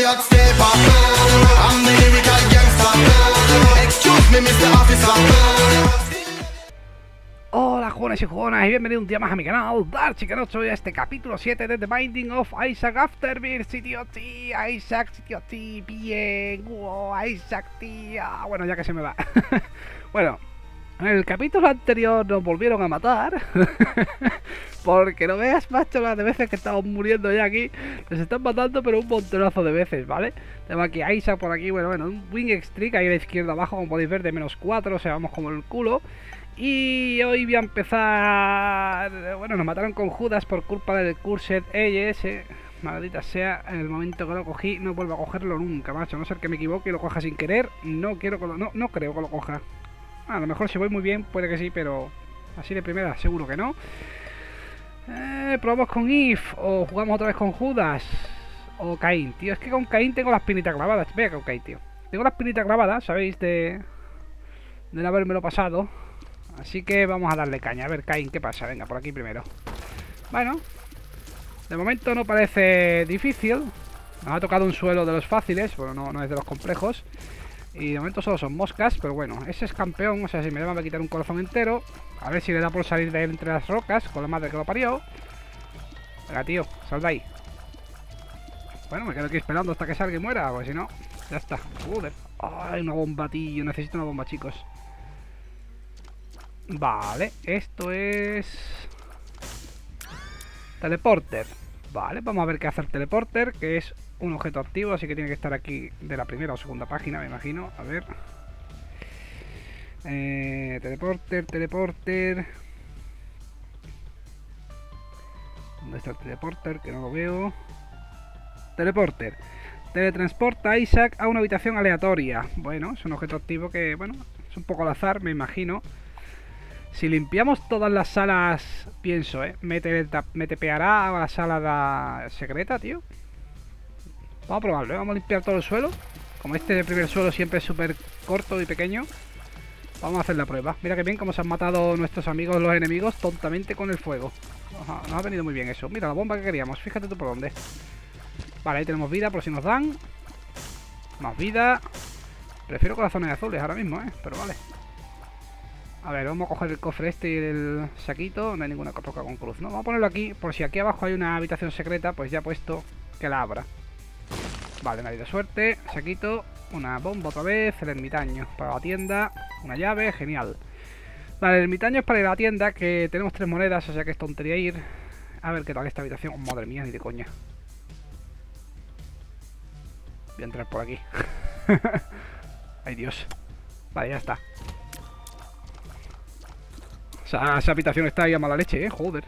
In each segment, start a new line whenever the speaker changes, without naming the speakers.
hot stepper. I'm the lyrical gangster. Excuse me, Mr. Officer.
Hola jugones y jugonas y bienvenido un día más a mi canal Dark Chicken8 y a este capítulo 7 de The Binding of Isaac Afterbirth. Sí, tío, sí, Isaac, sí, tío, sí, bien, wow, Isaac, tío. Bueno, ya que se me va. Bueno, en el capítulo anterior nos volvieron a matar. Porque no veas, macho, las de veces que estamos muriendo ya aquí. Nos están matando, pero un montonazo de veces, ¿vale? Tengo aquí a Isaac por aquí, bueno, un Wing Streak ahí a la izquierda abajo, como podéis ver, de -4, o sea, vamos como el culo. Y hoy voy a empezar... Bueno, nos mataron con Judas por culpa del Cursed AS. Maldita sea, en el momento que lo cogí, no vuelvo a cogerlo nunca, macho. A no ser que me equivoque y lo coja sin querer. No quiero que lo... No creo que lo coja. A lo mejor si voy muy bien, puede que sí, pero... Así de primera, seguro que no. Probamos con If. O jugamos otra vez con Judas. O Caín, tío. Es que con Caín tengo las pinitas grabadas. Vea con Caín, tío. Tengo las pinitas grabadas, ¿sabéis? De no habérmelo pasado. Así que vamos a darle caña. A ver, Caín, ¿qué pasa? Venga, por aquí primero. Bueno, de momento no parece difícil. Nos ha tocado un suelo de los fáciles. Bueno, no es de los complejos. Y de momento solo son moscas. Pero bueno, ese es campeón. O sea, si me da, me va a quitar un corazón entero. A ver si le da por salir de entre las rocas. Con la madre que lo parió. Venga, tío, sal de ahí. Bueno, me quedo aquí esperando hasta que salga y muera. Porque si no, ya está. Joder. Ay, una bomba, tío. Necesito una bomba, chicos. Vale, esto es... Teleporter. Vale, vamos a ver qué hace el teleporter, que es un objeto activo, así que tiene que estar aquí de la primera o segunda página, me imagino. A ver. Teleporter. ¿Dónde está el teleporter? Que no lo veo. Teleporter. Teletransporta a Isaac a una habitación aleatoria. Bueno, es un objeto activo que, bueno, es un poco al azar, me imagino. Si limpiamos todas las salas, pienso, me tepeará a la sala secreta, tío. Vamos a probarlo, vamos a limpiar todo el suelo. Como este primer suelo siempre es súper corto y pequeño, vamos a hacer la prueba. Mira que bien cómo se han matado nuestros amigos, los enemigos, tontamente con el fuego. Ajá, nos ha venido muy bien eso. Mira la bomba que queríamos, fíjate tú por dónde. Vale, ahí tenemos vida por si nos dan. Más vida. Prefiero corazones azules ahora mismo, pero vale. A ver, vamos a coger el cofre este y el saquito. No hay ninguna roca con cruz, ¿no? Vamos a ponerlo aquí, por si aquí abajo hay una habitación secreta, pues ya he puesto que la abra. Vale, nadie de suerte. Saquito, una bomba otra vez, el ermitaño para la tienda, una llave, genial. Vale, el ermitaño es para ir a la tienda, que tenemos 3 monedas, o sea que es tontería ir. A ver qué tal esta habitación. Oh, madre mía, ni de coña. Voy a entrar por aquí. Ay, Dios. Vale, ya está. Esa habitación está ahí a mala leche, joder.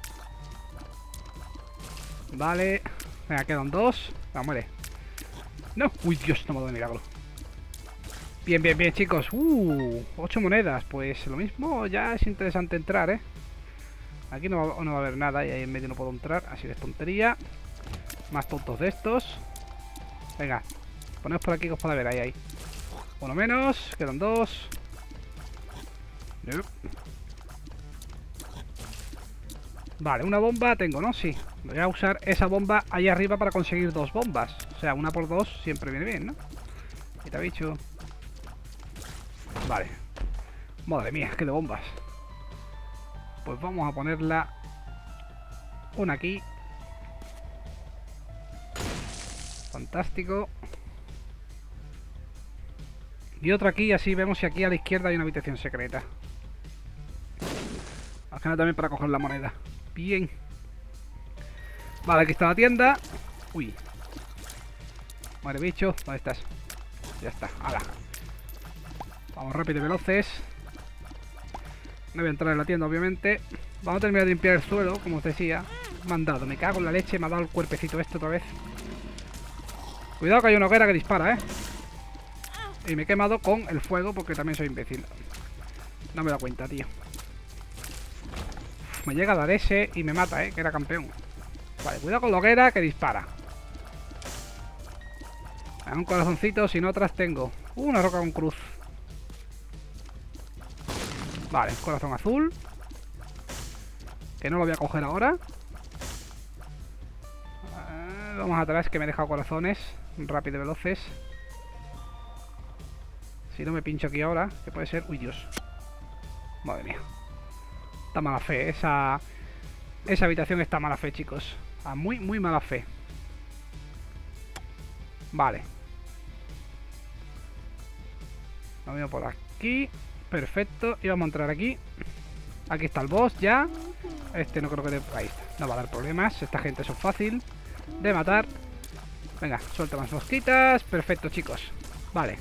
Vale. Venga, quedan 2. La muere. No. Uy, Dios, no me ha dado de milagro. Bien, chicos. 8 monedas. Pues lo mismo, ya es interesante entrar, Aquí no va a haber nada y ahí en medio no puedo entrar. Así de tontería. Más tontos de estos. Venga, poneos por aquí que os pueda ver. Ahí. Uno menos. Quedan 2. Vale, una bomba tengo, ¿no? Sí. Voy a usar esa bomba ahí arriba para conseguir 2 bombas. O sea, una por 2 siempre viene bien, ¿no? Quita bicho. Vale. Madre mía, qué de bombas. Pues vamos a ponerla una aquí. Fantástico. Y otra aquí, así vemos si aquí a la izquierda hay una habitación secreta. Al final también para coger la moneda. Bien. Vale, aquí está la tienda. Uy. Madre bicho, ¿dónde estás? Ya está, hala. Vamos rápido y veloces. No voy a entrar en la tienda, obviamente. Vamos a terminar de limpiar el suelo, como os decía. Me han dado, me cago en la leche. Me ha dado el cuerpecito este otra vez. Cuidado que hay una hoguera que dispara, Y me he quemado con el fuego porque también soy imbécil. No me da cuenta, tío. Me llega a dar ese y me mata, que era campeón. Vale, cuidado con la hoguera que dispara. Un corazoncito, si no otras tengo. Una roca con cruz. Vale, corazón azul. Que no lo voy a coger ahora. Vamos atrás, que me he dejado corazones. Rápido y veloces. Si no me pincho aquí ahora, que puede ser... Uy, Dios. Madre mía. Está mala fe. Esa habitación está mala fe, chicos. A muy, muy mala fe. Vale. Lo mismo por aquí. Perfecto. Y vamos a entrar aquí. Aquí está el boss ya. Este no creo que... Ahí está. No va a dar problemas. Esta gente son fácil de matar. Venga, suelta más mosquitas. Perfecto, chicos. Vale.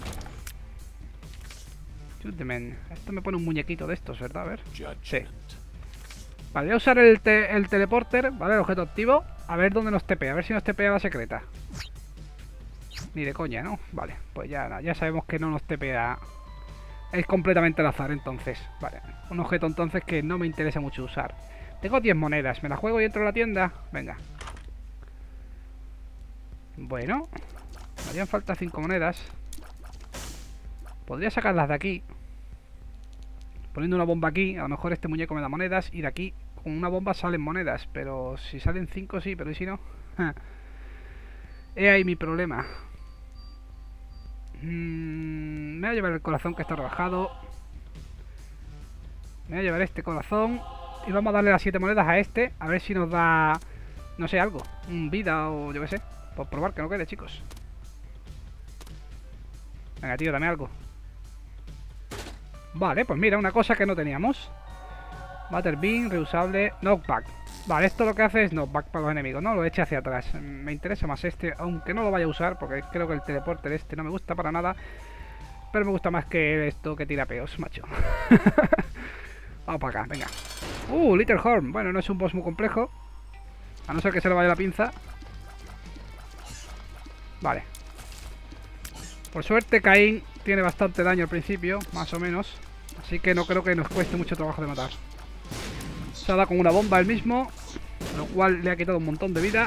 Esto me pone un muñequito de estos, ¿verdad? A ver. Sí. Vale, voy a usar el teleporter, ¿vale? El objeto activo. A ver dónde nos tepea. A ver si nos tepea la secreta. Ni de coña, ¿no? Vale, pues ya sabemos que no nos tepea. Es completamente al azar, entonces. Vale, un objeto entonces que no me interesa mucho usar. Tengo 10 monedas. ¿Me la juego y entro a la tienda? Venga. Bueno. Me harían falta 5 monedas. Podría sacarlas de aquí. Poniendo una bomba aquí. A lo mejor este muñeco me da monedas. Y de aquí, con una bomba salen monedas. Pero si salen 5 sí, pero ¿y si no? He ahí mi problema. Me voy a llevar el corazón que está rebajado. Me voy a llevar este corazón. Y vamos a darle las 7 monedas a este. A ver si nos da, no sé, algo. Vida o yo qué sé. Por probar que no quede, chicos. Venga, tío, dame algo. Vale, pues mira, una cosa que no teníamos. Butterbean, reusable, knockback. Vale, esto lo que hace es knockback para los enemigos, ¿no? Lo eche hacia atrás. Me interesa más este, aunque no lo vaya a usar, porque creo que el teleporter este no me gusta para nada. Pero me gusta más que esto que tira peos, macho. Vamos para acá, venga. Little Horn. Bueno, no es un boss muy complejo. A no ser que se le vaya la pinza. Vale. Por suerte Caín tiene bastante daño al principio, más o menos. Así que no creo que nos cueste mucho trabajo de matar. Se ha dado con una bomba él mismo, lo cual le ha quitado un montón de vida.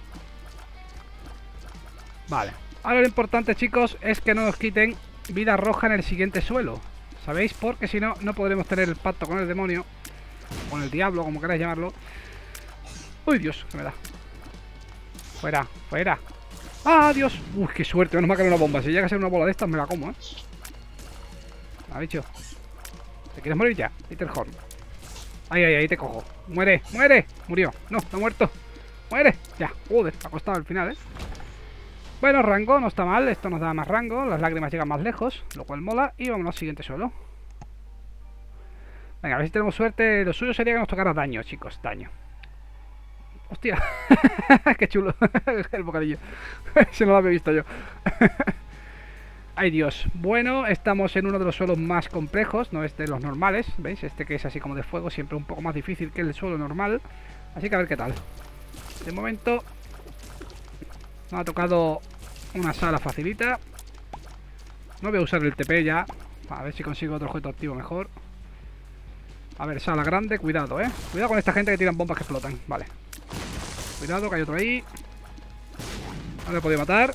Vale. Ahora lo importante, chicos, es que no nos quiten vida roja en el siguiente suelo. ¿Sabéis? Porque si no, no podremos tener el pacto con el demonio. Con el diablo, como queráis llamarlo. ¡Uy, Dios! Que me da. Fuera, fuera. ¡Ah, Dios! ¡Uy, qué suerte! Menos mal que era una bomba. Si llega a ser una bola de estas, me la como, ¿eh? ¿Ha dicho? ¿Te quieres morir ya? Little Horn. ¡Ay, ay, ay! Te cojo. ¡Muere! ¡Muere! Murió. No, está muerto. ¡Muere! Ya. Joder, ha costado el final, ¿eh? Bueno, rango, no está mal. Esto nos da más rango. Las lágrimas llegan más lejos, lo cual mola. Y vamos al siguiente suelo. Venga, a ver si tenemos suerte. Lo suyo sería que nos tocara daño, chicos. Daño. ¡Hostia! ¡Qué chulo! El bocadillo. Se no lo había visto yo. ¡Ay, Dios! Bueno, estamos en uno de los suelos más complejos. No es de los normales. ¿Veis? Este que es así como de fuego. Siempre un poco más difícil que el suelo normal. Así que a ver qué tal. De momento nos ha tocado una sala facilita. No voy a usar el TP ya. A ver si consigo otro objeto activo mejor. A ver, sala grande. Cuidado, ¿eh? Cuidado con esta gente que tiran bombas que explotan. Vale. Cuidado, que hay otro ahí. No le he podido matar.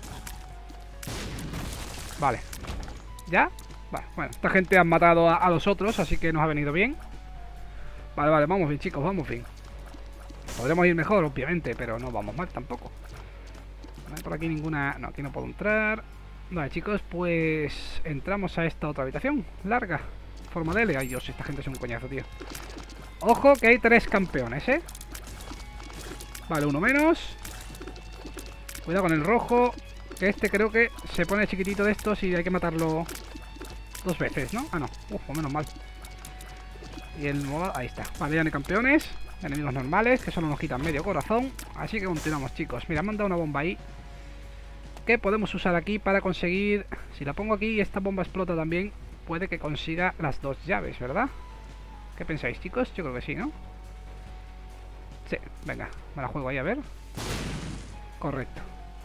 Vale. ¿Ya? Vale, bueno, esta gente ha matado a los otros, así que nos ha venido bien. Vale, vale, vamos bien, chicos, vamos bien. Podremos ir mejor, obviamente, pero no vamos mal tampoco. No hay por aquí ninguna... No, aquí no puedo entrar. Vale, chicos, pues entramos a esta otra habitación larga. Forma de L. Ay, Dios, esta gente es un coñazo, tío. Ojo, que hay 3 campeones, ¿eh? Vale, uno menos. Cuidado con el rojo. Que este creo que se pone chiquitito de estos y hay que matarlo 2 veces, ¿no? Ah, no. Pues menos mal. Y el modo... Ahí está. Vale, ya no hay campeones. Enemigos normales, que solo nos quitan medio corazón. Así que continuamos, chicos. Mira, me han dado una bomba ahí. Que podemos usar aquí para conseguir... Si la pongo aquí y esta bomba explota también, puede que consiga las 2 llaves, ¿verdad? ¿Qué pensáis, chicos? Yo creo que sí, ¿no? Sí, venga, me la juego ahí a ver. Correcto.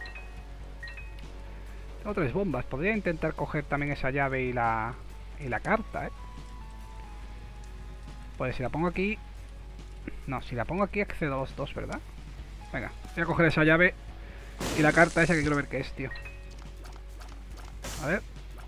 Tengo 3 bombas. Podría intentar coger también esa llave y la carta, ¿eh? Pues si la pongo aquí... No, si la pongo aquí accedo a los 2, ¿verdad? Venga, voy a coger esa llave y la carta esa que quiero ver qué es, tío. A ver.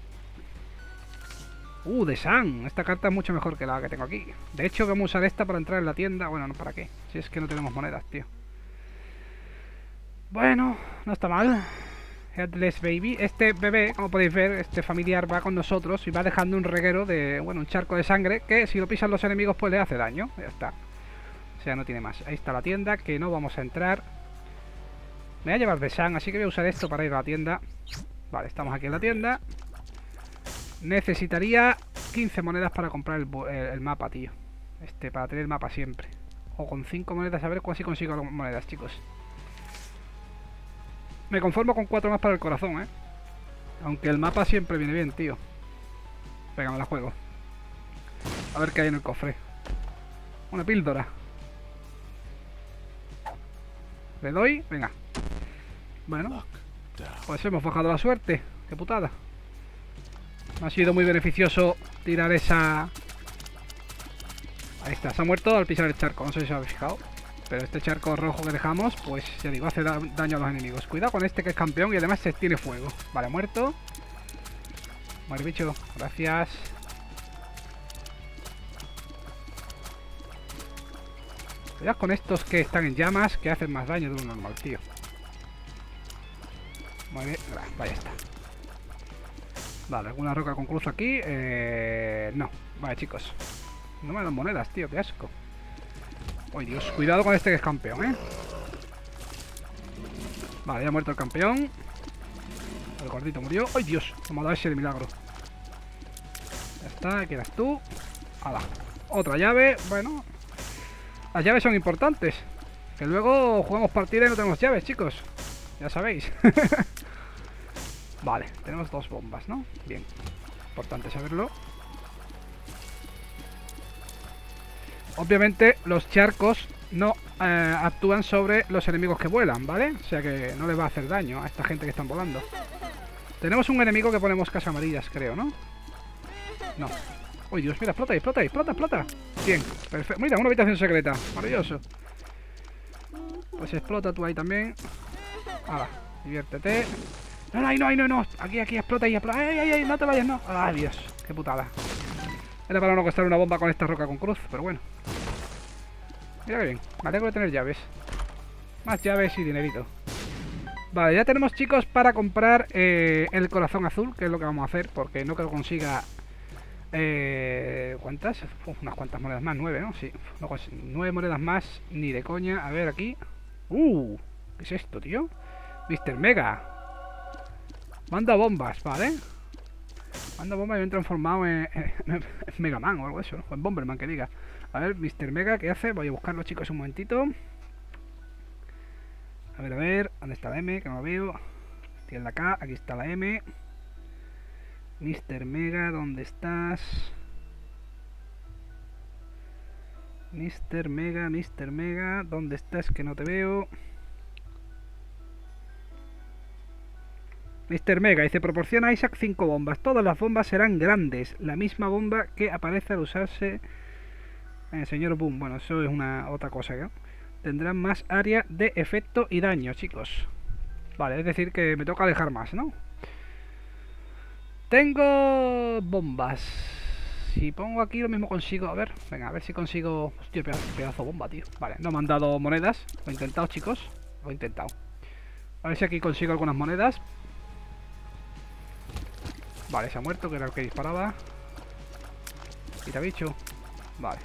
De Sun. Esta carta es mucho mejor que la que tengo aquí. De hecho, vamos a usar esta para entrar en la tienda. Bueno, no, ¿para qué? Si es que no tenemos monedas, tío. Bueno, no está mal. Headless Baby. Este bebé, como podéis ver, este familiar va con nosotros y va dejando un reguero de, bueno, un charco de sangre que si lo pisan los enemigos pues le hace daño. Ya está. O sea, no tiene más. Ahí está la tienda, que no vamos a entrar. Me voy a llevar de San, así que voy a usar esto para ir a la tienda. Vale, estamos aquí en la tienda. Necesitaría 15 monedas para comprar el mapa, tío. Para tener el mapa siempre. O con 5 monedas, a ver si consigo monedas, chicos. Me conformo con 4 más para el corazón, Aunque el mapa siempre viene bien, tío. Venga, me la juego. A ver qué hay en el cofre. Una píldora. Le doy, venga. Bueno, pues hemos bajado la suerte. Qué putada. Me ha sido muy beneficioso tirar esa... Ahí está, se ha muerto al pisar el charco. No sé si os habéis fijado. Pero este charco rojo que dejamos, pues ya digo, hace daño a los enemigos. Cuidado con este que es campeón y además se tiene fuego. Vale, muerto. Muere bicho, gracias. Cuidado con estos que están en llamas, que hacen más daño de lo normal, tío. Muy bien, vaya está. Vale, ¿alguna roca con cruz aquí? No, vale chicos. No me dan monedas, tío, qué asco. ¡Ay, Dios! Cuidado con este que es campeón, Vale, ya ha muerto el campeón. El gordito murió. ¡Ay, Dios! Me ha dado ese de milagro. Ya está, aquí eras tú. ¡Hala! Otra llave. Bueno, las llaves son importantes. Que luego jugamos partida y no tenemos llaves, chicos. Ya sabéis. Vale, tenemos 2 bombas, ¿no? Bien. Importante saberlo. Obviamente los charcos no actúan sobre los enemigos que vuelan, ¿vale? O sea que no les va a hacer daño a esta gente que están volando. Tenemos un enemigo que pone moscas amarillas, creo, ¿no? No. Uy, Dios, mira, explota ahí, explota ahí, explota, explota. Bien, perfecto. Mira, una habitación secreta. Maravilloso. Pues explota tú ahí también. Hala, diviértete. No, no, no, no, no. Aquí, explota ahí, explota. Ay, ay, ay, no te vayas, no. Ay, Dios, qué putada. Era para no costar una bomba con esta roca con cruz, pero bueno. Mira que bien, me alegro de tener llaves. Más llaves y dinerito. Vale, ya tenemos, chicos, para comprar el corazón azul, que es lo que vamos a hacer, porque no creo que consiga... ¿cuántas? Unas cuantas monedas más, 9, ¿no? Sí, no, 9 monedas más, ni de coña. A ver, aquí. ¿Qué es esto, tío? Mr. Mega. Manda bombas, ¿vale? Manda bombas y me he transformado en Mega Man o algo de eso, ¿no? O en Bomberman, que diga. A ver, Mr. Mega, ¿qué hace? Voy a buscarlo, chicos, un momentito. A ver, ¿dónde está la M? Que no la veo. Tiene la K, aquí está la M. Mr. Mega, ¿dónde estás? Mr. Mega, ¿dónde estás? Que no te veo. Mr. Mega dice, proporciona a Isaac 5 bombas. Todas las bombas serán grandes. La misma bomba que aparece al usarse señor Boom. Bueno, eso es otra cosa, ¿no? Tendrán más área de efecto y daño, chicos. Vale, es decir que me toca alejar más, ¿no? Tengo bombas. Si pongo aquí lo mismo consigo. A ver, venga, a ver si consigo... Hostia, pedazo bomba, tío. Vale, no me han dado monedas. Lo he intentado, chicos. Lo he intentado. A ver si aquí consigo algunas monedas. Vale, se ha muerto, que era el que disparaba. Quita bicho. Vale.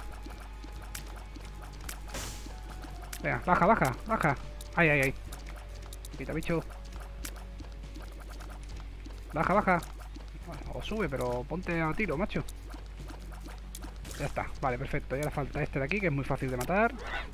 Venga, baja, baja, baja. Ay, ay, ay. Quita bicho. Baja, baja. Bueno, o sube, pero ponte a tiro, macho. Ya está, vale, perfecto. Ya le falta este de aquí, que es muy fácil de matar.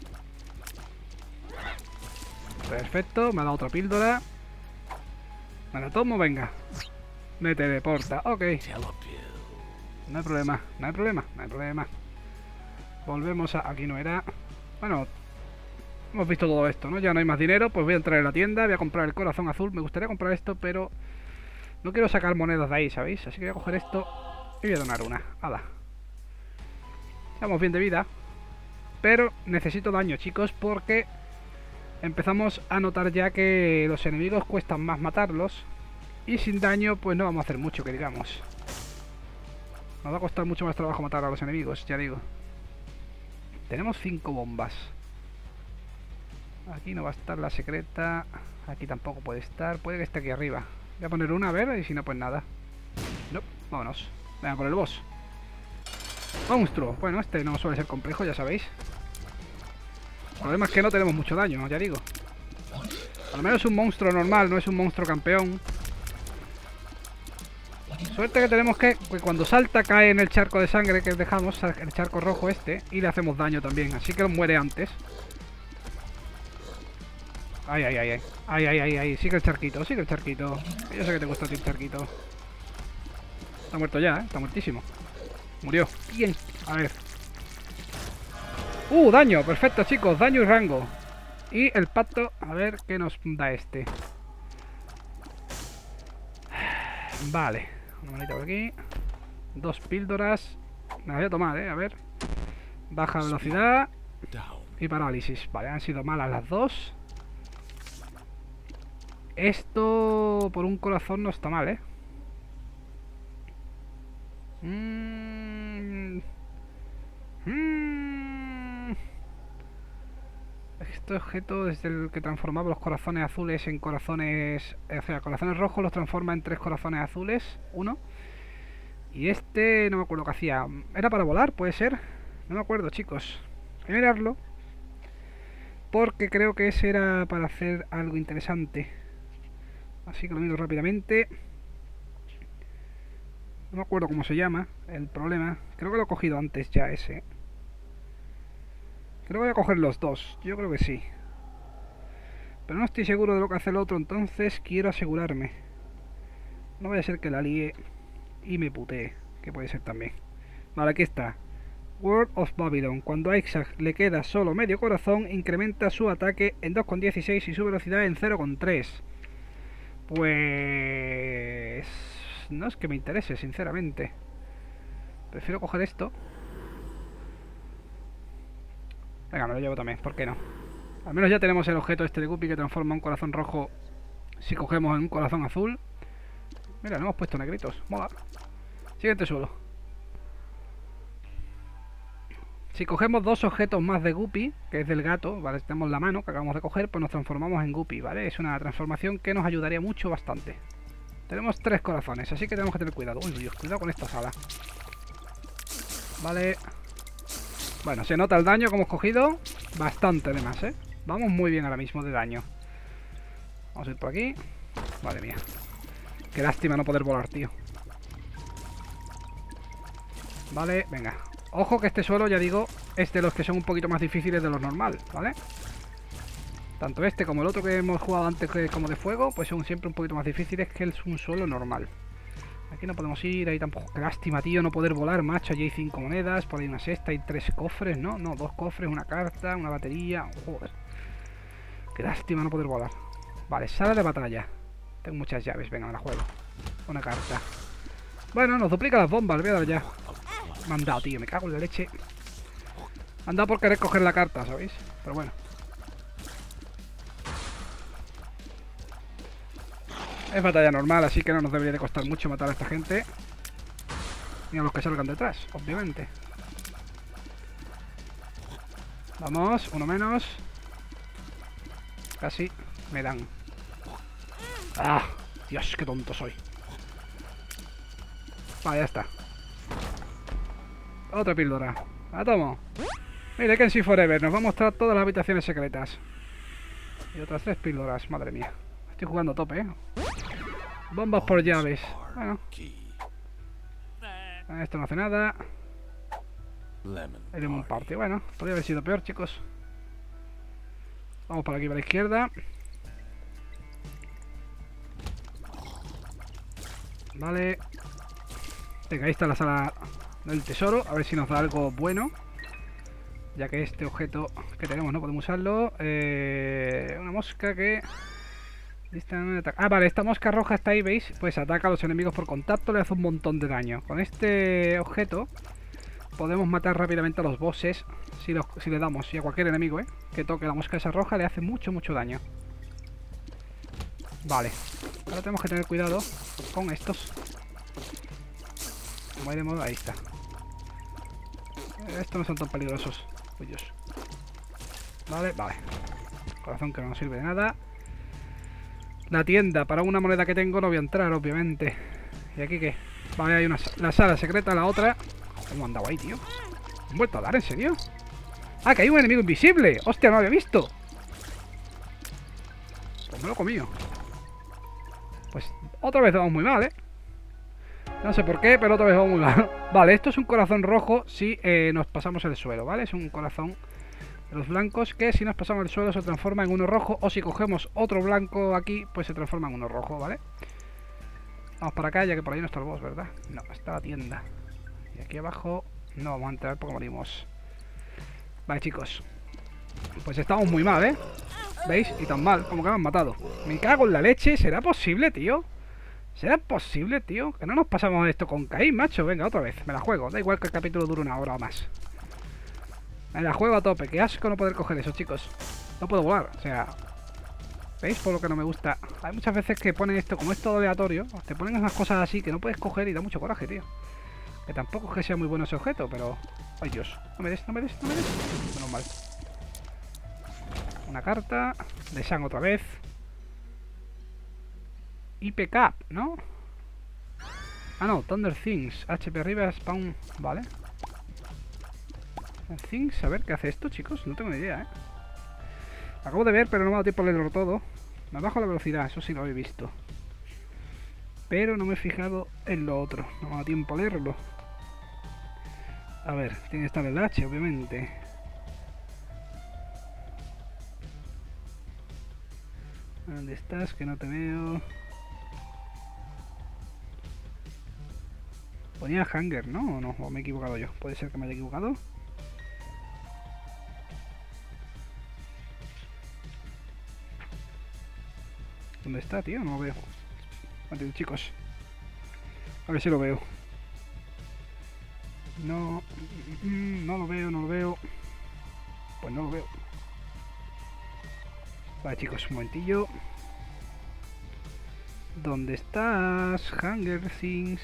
Perfecto, me ha dado otra píldora. Me la tomo, venga. Me teleporta, ok. No hay problema, no hay problema, no hay problema. Volvemos a... Aquí no era... Bueno, hemos visto todo esto, ¿no? Ya no hay más dinero, pues voy a entrar en la tienda, voy a comprar el corazón azul. Me gustaría comprar esto, pero... no quiero sacar monedas de ahí, ¿sabéis? Así que voy a coger esto y voy a donar una. ¡Hala! Estamos bien de vida. Pero necesito daño, chicos, porque... empezamos a notar ya que los enemigos cuestan más matarlos. Y sin daño, pues no vamos a hacer mucho, que digamos. Nos va a costar mucho más trabajo matar a los enemigos, ya digo. Tenemos 5 bombas. Aquí no va a estar la secreta. Aquí tampoco puede estar. Puede que esté aquí arriba. Voy a poner una, a ver, y si no, pues nada. No, vámonos. Venga, por el boss. Monstruo. Bueno, este no suele ser complejo, ya sabéis. El problema es que no tenemos mucho daño, ya digo. Al menos es un monstruo normal, no es un monstruo campeón. Suerte que tenemos que cuando salta cae en el charco de sangre que dejamos, el charco rojo este, y le hacemos daño también, así que muere antes. Ay, ay, ay, ay. Ay, ay, ay, ay. Sigue el charquito, sigue el charquito. Yo sé que te gusta a ti el charquito. Está muerto ya, ¿eh? Está muertísimo. Murió. Bien. A ver. Daño. Perfecto, chicos. Daño y rango. Y el pacto. A ver qué nos da este. Vale. Una manita por aquí. 2 píldoras. Me las voy a tomar, A ver. Baja velocidad. Y parálisis. Vale, han sido malas las dos. Esto por un corazón no está mal, Este objeto es el que transformaba los corazones azules en corazones... O sea, corazones rojos los transforma en 3 corazones azules. 1. Y este no me acuerdo qué hacía. ¿Era para volar? ¿Puede ser? No me acuerdo, chicos. Voy a mirarlo. Porque creo que ese era para hacer algo interesante. Así que lo miro rápidamente. No me acuerdo cómo se llama el problema. Creo que lo he cogido antes ya ese. Creo que voy a coger los dos. Yo creo que sí. Pero no estoy seguro de lo que hace el otro, entonces quiero asegurarme. No vaya a ser que la líe y me putee, que puede ser también. Vale, aquí está. World of Babylon. Cuando a Isaac le queda solo medio corazón, incrementa su ataque en 2,16 y su velocidad en 0,3. Pues... no es que me interese, sinceramente. Prefiero coger esto. Venga, me lo llevo también, ¿por qué no? Al menos ya tenemos el objeto este de Guppy que transforma un corazón rojo si cogemos en un corazón azul. Mira, le hemos puesto negritos, mola. Siguiente suelo. Si cogemos 2 objetos más de Guppy, que es del gato, ¿vale? Tenemos la mano que acabamos de coger, pues nos transformamos en Guppy, ¿vale? Es una transformación que nos ayudaría mucho, bastante. Tenemos 3 corazones, así que tenemos que tener cuidado. Uy, Dios, cuidado con esta sala. Vale. Bueno, se nota el daño que hemos cogido. Bastante además, Vamos muy bien ahora mismo de daño. Vamos a ir por aquí. Madre mía. Qué lástima no poder volar, tío. Vale, venga. Ojo que este suelo, ya digo, es de los que son un poquito más difíciles de los normal, ¿vale? Tanto este como el otro que hemos jugado antes como de fuego, pues son siempre un poquito más difíciles que un suelo normal. Aquí no podemos ir, ahí tampoco. Qué lástima, tío, no poder volar, macho. Allí hay 5 monedas, por ahí una sexta, hay 3 cofres, ¿no? No, 2 cofres, una carta, una batería. Joder. Qué lástima no poder volar. Vale, sala de batalla. Tengo muchas llaves, venga, me la juego. Una carta. Bueno, nos duplica las bombas, le voy a dar ya. Me han dado, tío, me cago en la leche. Me han dado por querer coger la carta, ¿sabéis? Pero bueno. Es batalla normal, así que no nos debería de costar mucho matar a esta gente. Ni a los que salgan detrás, obviamente. Vamos, uno menos. Casi me dan. ¡Ah! Dios, qué tonto soy. Vale, ya está. Otra píldora. La tomo. Mire, Kenshi Forever. Nos va a mostrar todas las habitaciones secretas. Y otras 3 píldoras, madre mía. Estoy jugando a tope, Bombas por llaves. Bueno. Esto no hace nada. El Lemon Party. Bueno, podría haber sido peor, chicos. Vamos por aquí, para la izquierda. Vale. Venga, ahí está la sala del tesoro. A ver si nos da algo bueno. Ya que este objeto que tenemos no podemos usarlo. Una mosca que... Ah, vale, esta mosca roja está ahí, ¿veis? Pues ataca a los enemigos por contacto, le hace un montón de daño. Con este objeto podemos matar rápidamente a los bosses si le damos, y a cualquier enemigo, que toque la mosca esa roja le hace mucho daño. Vale, ahora tenemos que tener cuidado con estos. Como iremos, ahí está. Estos no son tan peligrosos. Uy, Dios. Vale, vale. Corazón que no nos sirve de nada. La tienda, para una moneda que tengo no voy a entrar, obviamente. ¿Y aquí qué? Vale, hay una la sala secreta, la otra. ¿Cómo andaba ahí, tío? ¿Me han vuelto a dar, en serio? ¡Ah, que hay un enemigo invisible! ¡Hostia, no lo había visto! Pues me lo he comido. Pues otra vez vamos muy mal, ¿eh? No sé por qué, pero otra vez vamos muy mal. Vale, esto es un corazón rojo si nos pasamos el suelo, ¿vale? Es un corazón de los blancos que si nos pasamos el suelo se transforma en uno rojo. O si cogemos otro blanco aquí, pues se transforma en uno rojo, ¿vale? Vamos para acá, ya que por ahí no está el boss, ¿verdad? No, está la tienda. Y aquí abajo no vamos a entrar porque morimos. Vale, chicos. Pues estamos muy mal, ¿eh? ¿Veis? Y tan mal, como que me han matado. Me cago en la leche. ¿Será posible, tío? ¿Será posible, tío? Que no nos pasamos esto con Caín, macho. Venga, otra vez. Me la juego. Da igual que el capítulo dure una hora o más. Me la juego a tope. Qué asco no poder coger eso, chicos. No puedo volar. O sea... ¿Veis? Por lo que no me gusta. Hay muchas veces que ponen esto, como es todo aleatorio, te ponen unas cosas así que no puedes coger y da mucho coraje, tío. Que tampoco es que sea muy bueno ese objeto, pero... ¡Ay, Dios! No me des, no me des, no me des. Menos mal. Una carta. De San otra vez. IPK, ¿no? Ah, no. Thunder Things. HP arriba, spawn... Vale. Things, a ver, ¿qué hace esto, chicos? No tengo ni idea, ¿eh? Acabo de ver, pero no me ha dado tiempo a leerlo todo. Me bajo la velocidad, eso sí lo he visto. Pero no me he fijado en lo otro. No me ha dado tiempo a leerlo. A ver, tiene que estar el H, obviamente. ¿Dónde estás? Que no te veo. Ponía Hanger, ¿no? ¿O no? ¿O me he equivocado yo? Puede ser que me haya equivocado. ¿Dónde está, tío? No lo veo. Vale, chicos. A ver si lo veo. No. No lo veo, no lo veo. Pues no lo veo. Vale, chicos, un momentillo. ¿Dónde estás? Hunger Things.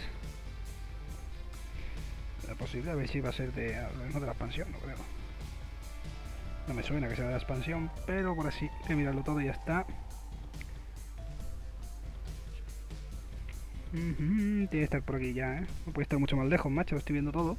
¿Es posible? A ver si va a ser de, no de la expansión, no creo. No me suena que sea de la expansión, pero por así, voy a mirarlo todo y ya está. Tiene que estar por aquí ya, ¿eh? No puede estar mucho más lejos, macho, lo estoy viendo todo.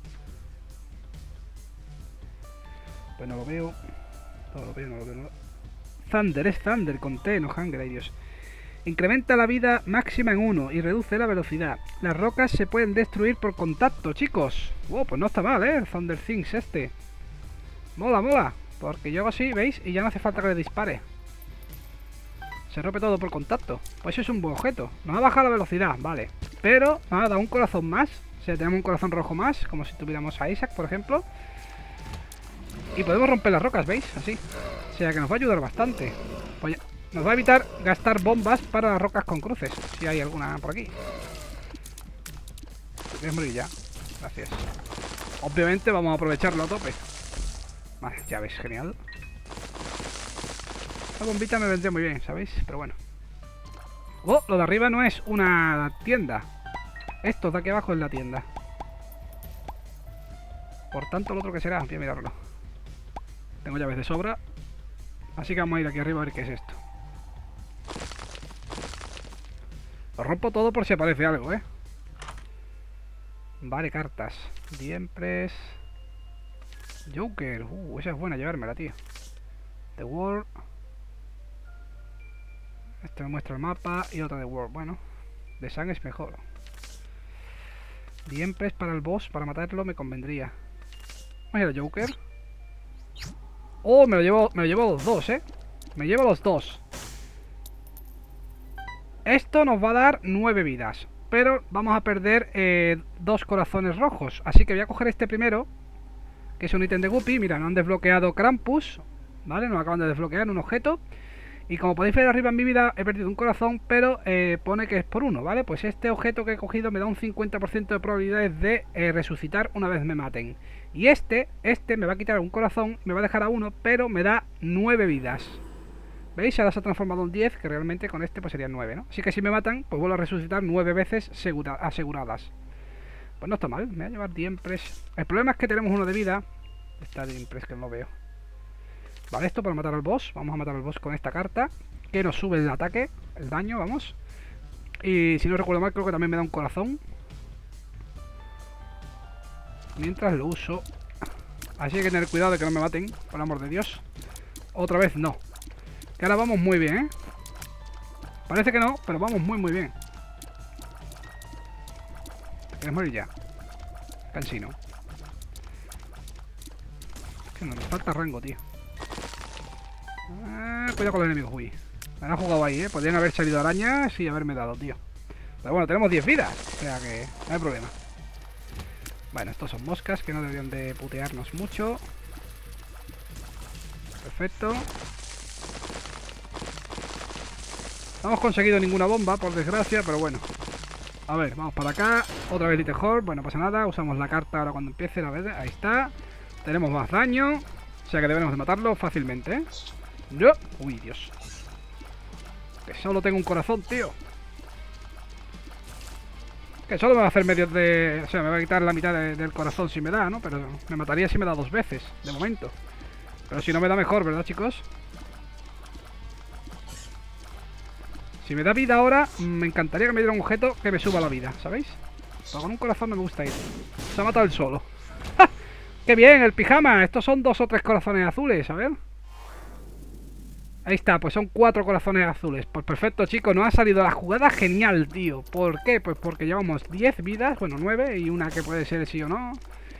Pues no lo veo. No lo veo, no lo veo. Thunder, es Thunder con T, no Hunger, ay Dios. Incrementa la vida máxima en 1 y reduce la velocidad. Las rocas se pueden destruir por contacto, chicos. Wow, pues no está mal, ¿eh? El Thunder Things este. Mola, mola. Porque yo hago así, ¿veis? Y ya no hace falta que le dispare. Se rompe todo por contacto. Pues eso es un buen objeto. Nos ha bajado la velocidad, vale. Pero nos ha dado un corazón más. O sea, tenemos un corazón rojo más. Como si tuviéramos a Isaac, por ejemplo. Y podemos romper las rocas, ¿veis? Así. O sea, que nos va a ayudar bastante. Pues ya, nos va a evitar gastar bombas para las rocas con cruces. Si hay alguna por aquí. Voy a morir ya. Gracias. Obviamente vamos a aprovecharlo a tope. Vale, ya ves, genial. La bombita me vendría muy bien, ¿sabéis? Pero bueno. Oh, lo de arriba no es una tienda. Esto de aquí abajo es la tienda. Por tanto, lo otro que será, voy a mirarlo. Tengo llaves de sobra. Así que vamos a ir aquí arriba a ver qué es esto. Lo rompo todo por si aparece algo, ¿eh? Vale, cartas. Diempres. Joker. Esa es buena llevármela, tío. The World. Este me muestra el mapa y otra de World. Bueno, de Sun es mejor. Diempres para el boss, para matarlo me convendría. Vamos a ir a Joker. Oh, me lo llevo los dos, Me llevo los dos. Esto nos va a dar 9 vidas. Pero vamos a perder 2 corazones rojos. Así que voy a coger este primero, que es un ítem de Guppy. Mira, nos han desbloqueado Krampus. ¿Vale? Nos acaban de desbloquear un objeto. Y como podéis ver arriba en mi vida, he perdido un corazón, pero pone que es por 1, ¿vale? Pues este objeto que he cogido me da un 50% de probabilidades de resucitar una vez me maten. Y este me va a quitar un corazón, me va a dejar a 1, pero me da 9 vidas. ¿Veis? Ahora se ha transformado en 10, que realmente con este pues serían 9, ¿no? Así que si me matan, pues vuelvo a resucitar 9 veces aseguradas. Pues no está mal, me va a llevar Diempres. El problema es que tenemos 1 de vida. Está Diempres que no lo veo. Vale, esto para matar al boss. Vamos a matar al boss con esta carta, que nos sube el ataque, el daño, vamos. Y si no recuerdo mal, creo que también me da un corazón mientras lo uso. Así hay que tener cuidado de que no me maten, por el amor de Dios. Otra vez no. Que ahora vamos muy bien, ¿eh? Parece que no, pero vamos muy bien. ¿Quieres morir ya? Cansino. Es que nos falta rango, tío. Cuidado con los enemigos, uy. Me han jugado ahí, podrían haber salido arañas y haberme dado, tío. Pero bueno, tenemos 10 vidas, o sea que no hay problema. Bueno, estos son moscas que no deberían de putearnos mucho. Perfecto. No hemos conseguido ninguna bomba, por desgracia, pero bueno. A ver, vamos para acá. Otra vez Little Horn, bueno, no pasa nada. Usamos la carta ahora cuando empiece, la verdad. Ahí está. Tenemos más daño, o sea que debemos de matarlo fácilmente, ¿eh? ¡No! Uy, Dios. Que solo tengo un corazón, tío. Que solo me va a hacer medio de... O sea, me va a quitar la mitad del corazón si me da, ¿no? Pero me mataría si me da 2 veces, de momento. Pero si no me da mejor, ¿verdad, chicos? Si me da vida ahora, me encantaría que me diera un objeto que me suba la vida, ¿sabéis? Pero con un corazón no me gusta ir. Se ha matado él solo. ¡Ja! ¡Qué bien, el pijama! Estos son 2 o 3 corazones azules, a ver. Ahí está, pues son 4 corazones azules. Pues perfecto, chicos, nos ha salido la jugada genial, tío. ¿Por qué? Pues porque llevamos 10 vidas, bueno, 9 y una que puede ser sí o no.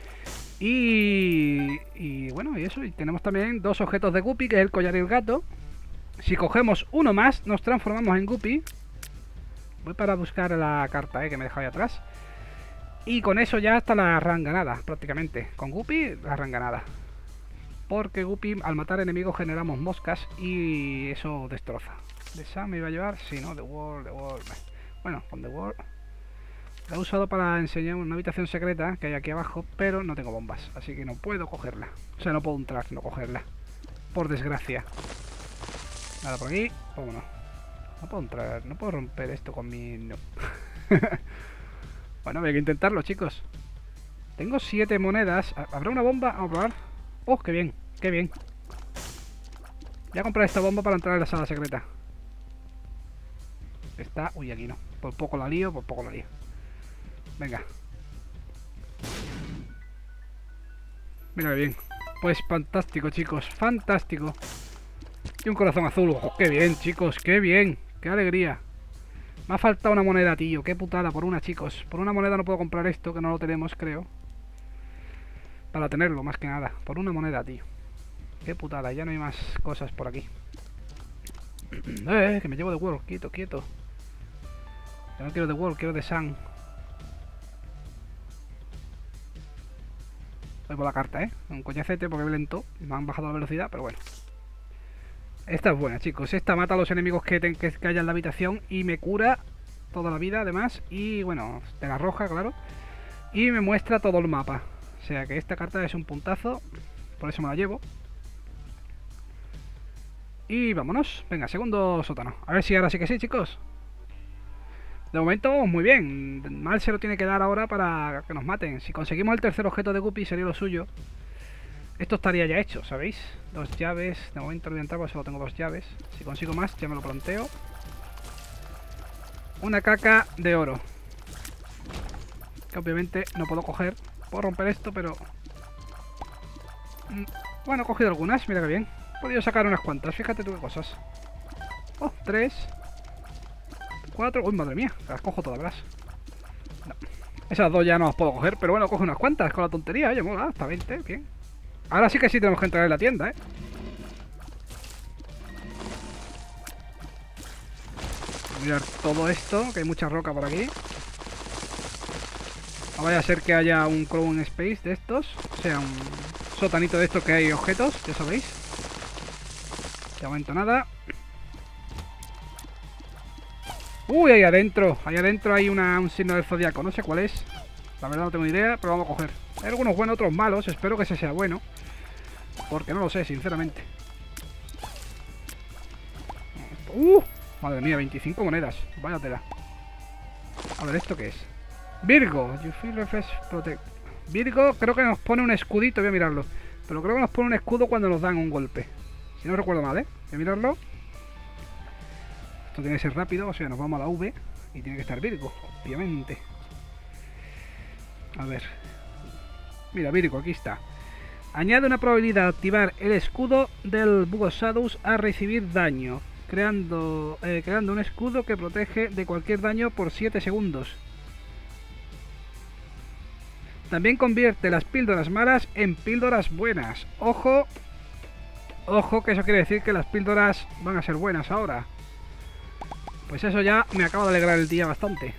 Y bueno, y eso. Y tenemos también 2 objetos de Guppy, que es el collar y el gato. Si cogemos uno más, nos transformamos en Guppy. Voy para buscar la carta, que me he dejado ahí atrás. Y con eso ya está la run ganada, prácticamente. Con Guppy, la run ganada. Porque Guppy, al matar enemigos, generamos moscas y eso destroza. ¿De esa me iba a llevar? Sí, ¿no? The World. Bueno, con The World. La he usado para enseñar una habitación secreta que hay aquí abajo, pero no tengo bombas, así que no puedo cogerla. O sea, no puedo entrar, no cogerla. Por desgracia. Nada por aquí. Vámonos. No puedo entrar, no puedo romper esto con mi... No. Bueno, hay que intentarlo, chicos. Tengo 7 monedas. ¿Habrá una bomba? Vamos a probar. ¡Oh, qué bien! ¡Qué bien! Voy a comprar esta bomba para entrar en la sala secreta. Está... Uy, aquí no. Por poco la lío, por poco la lío. Venga. Mira qué bien. Pues fantástico, chicos. Fantástico. Y un corazón azul. ¡Oh, qué bien, chicos! ¡Qué bien! ¡Qué alegría! Me ha faltado una moneda, tío. ¡Qué putada! Por una, chicos. Por una moneda no puedo comprar esto, que no lo tenemos, creo. Para tenerlo, más que nada. Por una moneda, tío. Qué putada. Ya no hay más cosas por aquí. Que me llevo de World. Quieto, quieto. Yo no quiero de World, quiero de Sun. Voy por la carta, un coñacete porque voy lento. Me han bajado la velocidad, pero bueno. Esta es buena, chicos. Esta mata a los enemigos que haya en la habitación y me cura toda la vida, además. Y bueno, de la roja, claro. Y me muestra todo el mapa. O sea que esta carta es un puntazo. Por eso me la llevo. Y vámonos. Venga, segundo sótano. A ver si ahora sí que sí, chicos. De momento vamos muy bien. Mal se lo tiene que dar ahora para que nos maten. Si conseguimos el tercer objeto de Guppy sería lo suyo. Esto estaría ya hecho, ¿sabéis? 2 llaves. De momento no voy a entrar porque solo tengo 2 llaves. Si consigo más ya me lo planteo. Una caca de oro. Que obviamente no puedo coger. Puedo romper esto, pero... Bueno, he cogido algunas, mira que bien. He podido sacar unas cuantas, fíjate tú qué cosas. Oh, 3 4, uy, madre mía, las cojo todas, verás. No. Esas 2 ya no las puedo coger, pero bueno, cojo unas cuantas con la tontería. Oye, mola, hasta 20, bien. Ahora sí que sí tenemos que entrar en la tienda, Mirar todo esto, que hay mucha roca por aquí. No vaya a ser que haya un Crown Space de estos. O sea, un sotanito de estos que hay objetos, ya sabéis. De momento nada. Uy, ahí adentro hay un signo del zodiaco. No sé cuál es. La verdad no tengo ni idea, pero vamos a coger. Hay algunos buenos, otros malos. Espero que ese sea bueno. Porque no lo sé, sinceramente. Madre mía, 25 monedas. Vaya tela. A ver, ¿esto qué es? Virgo, you feel refresh protect. Virgo creo que nos pone un escudito, voy a mirarlo. Pero creo que nos pone un escudo cuando nos dan un golpe. Si no recuerdo mal, ¿eh? Voy a mirarlo. Esto tiene que ser rápido, o sea, nos vamos a la V. Y tiene que estar Virgo, obviamente. A ver. Mira, Virgo, aquí está. Añade una probabilidad de activar el escudo del Bug of Shadows a recibir daño, creando un escudo que protege de cualquier daño por 7 segundos. También convierte las píldoras malas en píldoras buenas. Ojo, ojo, que eso quiere decir que las píldoras van a ser buenas ahora. Pues eso ya me acaba de alegrar el día bastante.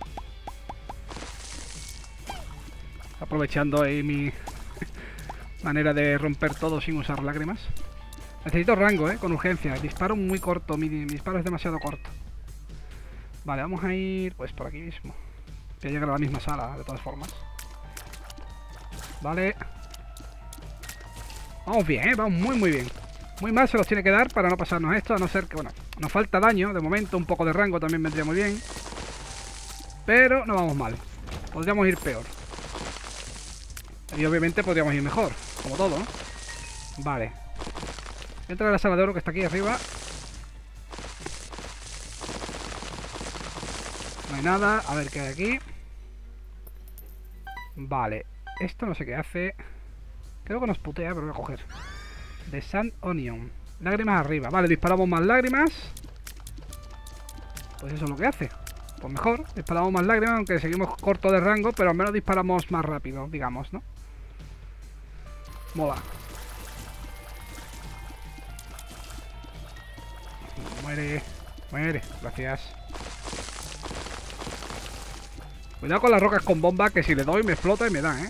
Aprovechando ahí mi manera de romper todo sin usar lágrimas. Necesito rango, con urgencia. Disparo muy corto, mi disparo es demasiado corto. Vale, vamos a ir pues por aquí mismo. Voy a llegar a la misma sala, de todas formas. Vale. Vamos bien, vamos muy bien. Muy mal se los tiene que dar para no pasarnos esto, a no ser que, bueno, nos falta daño, de momento un poco de rango también vendría muy bien. Pero no vamos mal. Podríamos ir peor. Y obviamente podríamos ir mejor, como todo, ¿no? Vale. Entra a la sala de oro que está aquí arriba. No hay nada, a ver qué hay aquí. Vale. Esto no sé qué hace. Creo que nos putea, pero voy a coger. The Sand Onion. Lágrimas arriba. Vale, disparamos más lágrimas. Pues eso es lo que hace. Pues mejor, disparamos más lágrimas, aunque seguimos corto de rango, pero al menos disparamos más rápido, digamos, ¿no? Mola. Muere, muere, gracias. Cuidado con las rocas con bomba, que si le doy me explota y me da,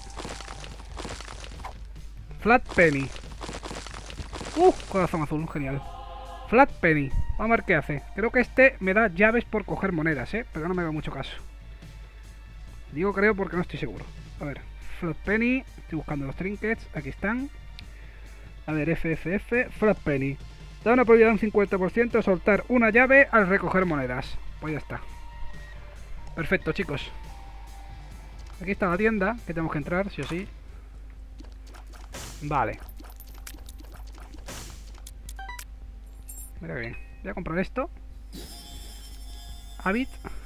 Flat Penny. Corazón azul, genial. Flat Penny. Vamos a ver qué hace. Creo que este me da llaves por coger monedas, pero no me haga mucho caso. Digo creo porque no estoy seguro. A ver, Flat Penny. Estoy buscando los trinkets. Aquí están. A ver, FFF. Flat Penny. Da una probabilidad de un 50% de soltar una llave al recoger monedas. Pues ya está. Perfecto, chicos. Aquí está la tienda, que tenemos que entrar, sí o sí. Vale. Mira bien. Voy a comprar esto. Habit.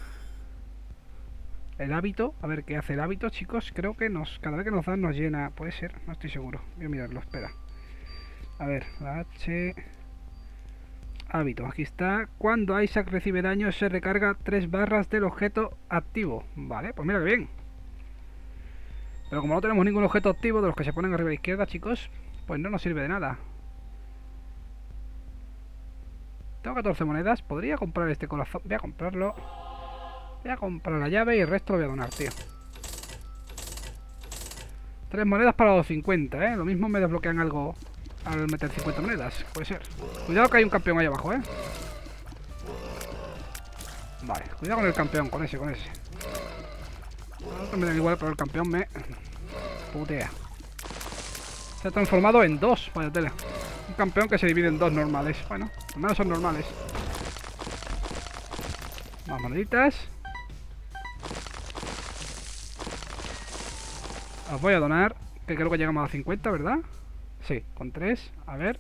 El hábito. A ver qué hace el hábito, chicos. Creo que cada vez que nos dan nos llena. Puede ser, no estoy seguro. Voy a mirarlo, espera. A ver, la H. Hábito, aquí está. Cuando Isaac recibe daño se recarga 3 barras del objeto activo. Vale, pues mira que bien. Pero como no tenemos ningún objeto activo de los que se ponen arriba a la izquierda, chicos, pues no nos sirve de nada. Tengo 14 monedas. Podría comprar este corazón. Voy a comprarlo. Voy a comprar la llave y el resto lo voy a donar, tío. 3 monedas para los 50, Lo mismo me desbloquean algo al meter 50 monedas. Puede ser. Cuidado que hay un campeón ahí abajo, Vale, cuidado con el campeón, con ese. No me dan igual, pero el campeón me putea. Se ha transformado en 2, vaya tela. Un campeón que se divide en 2 normales. Bueno, al menos son normales. Más moneditas. Os voy a donar, que creo que llegamos a 50, ¿verdad? Sí, con 3. A ver.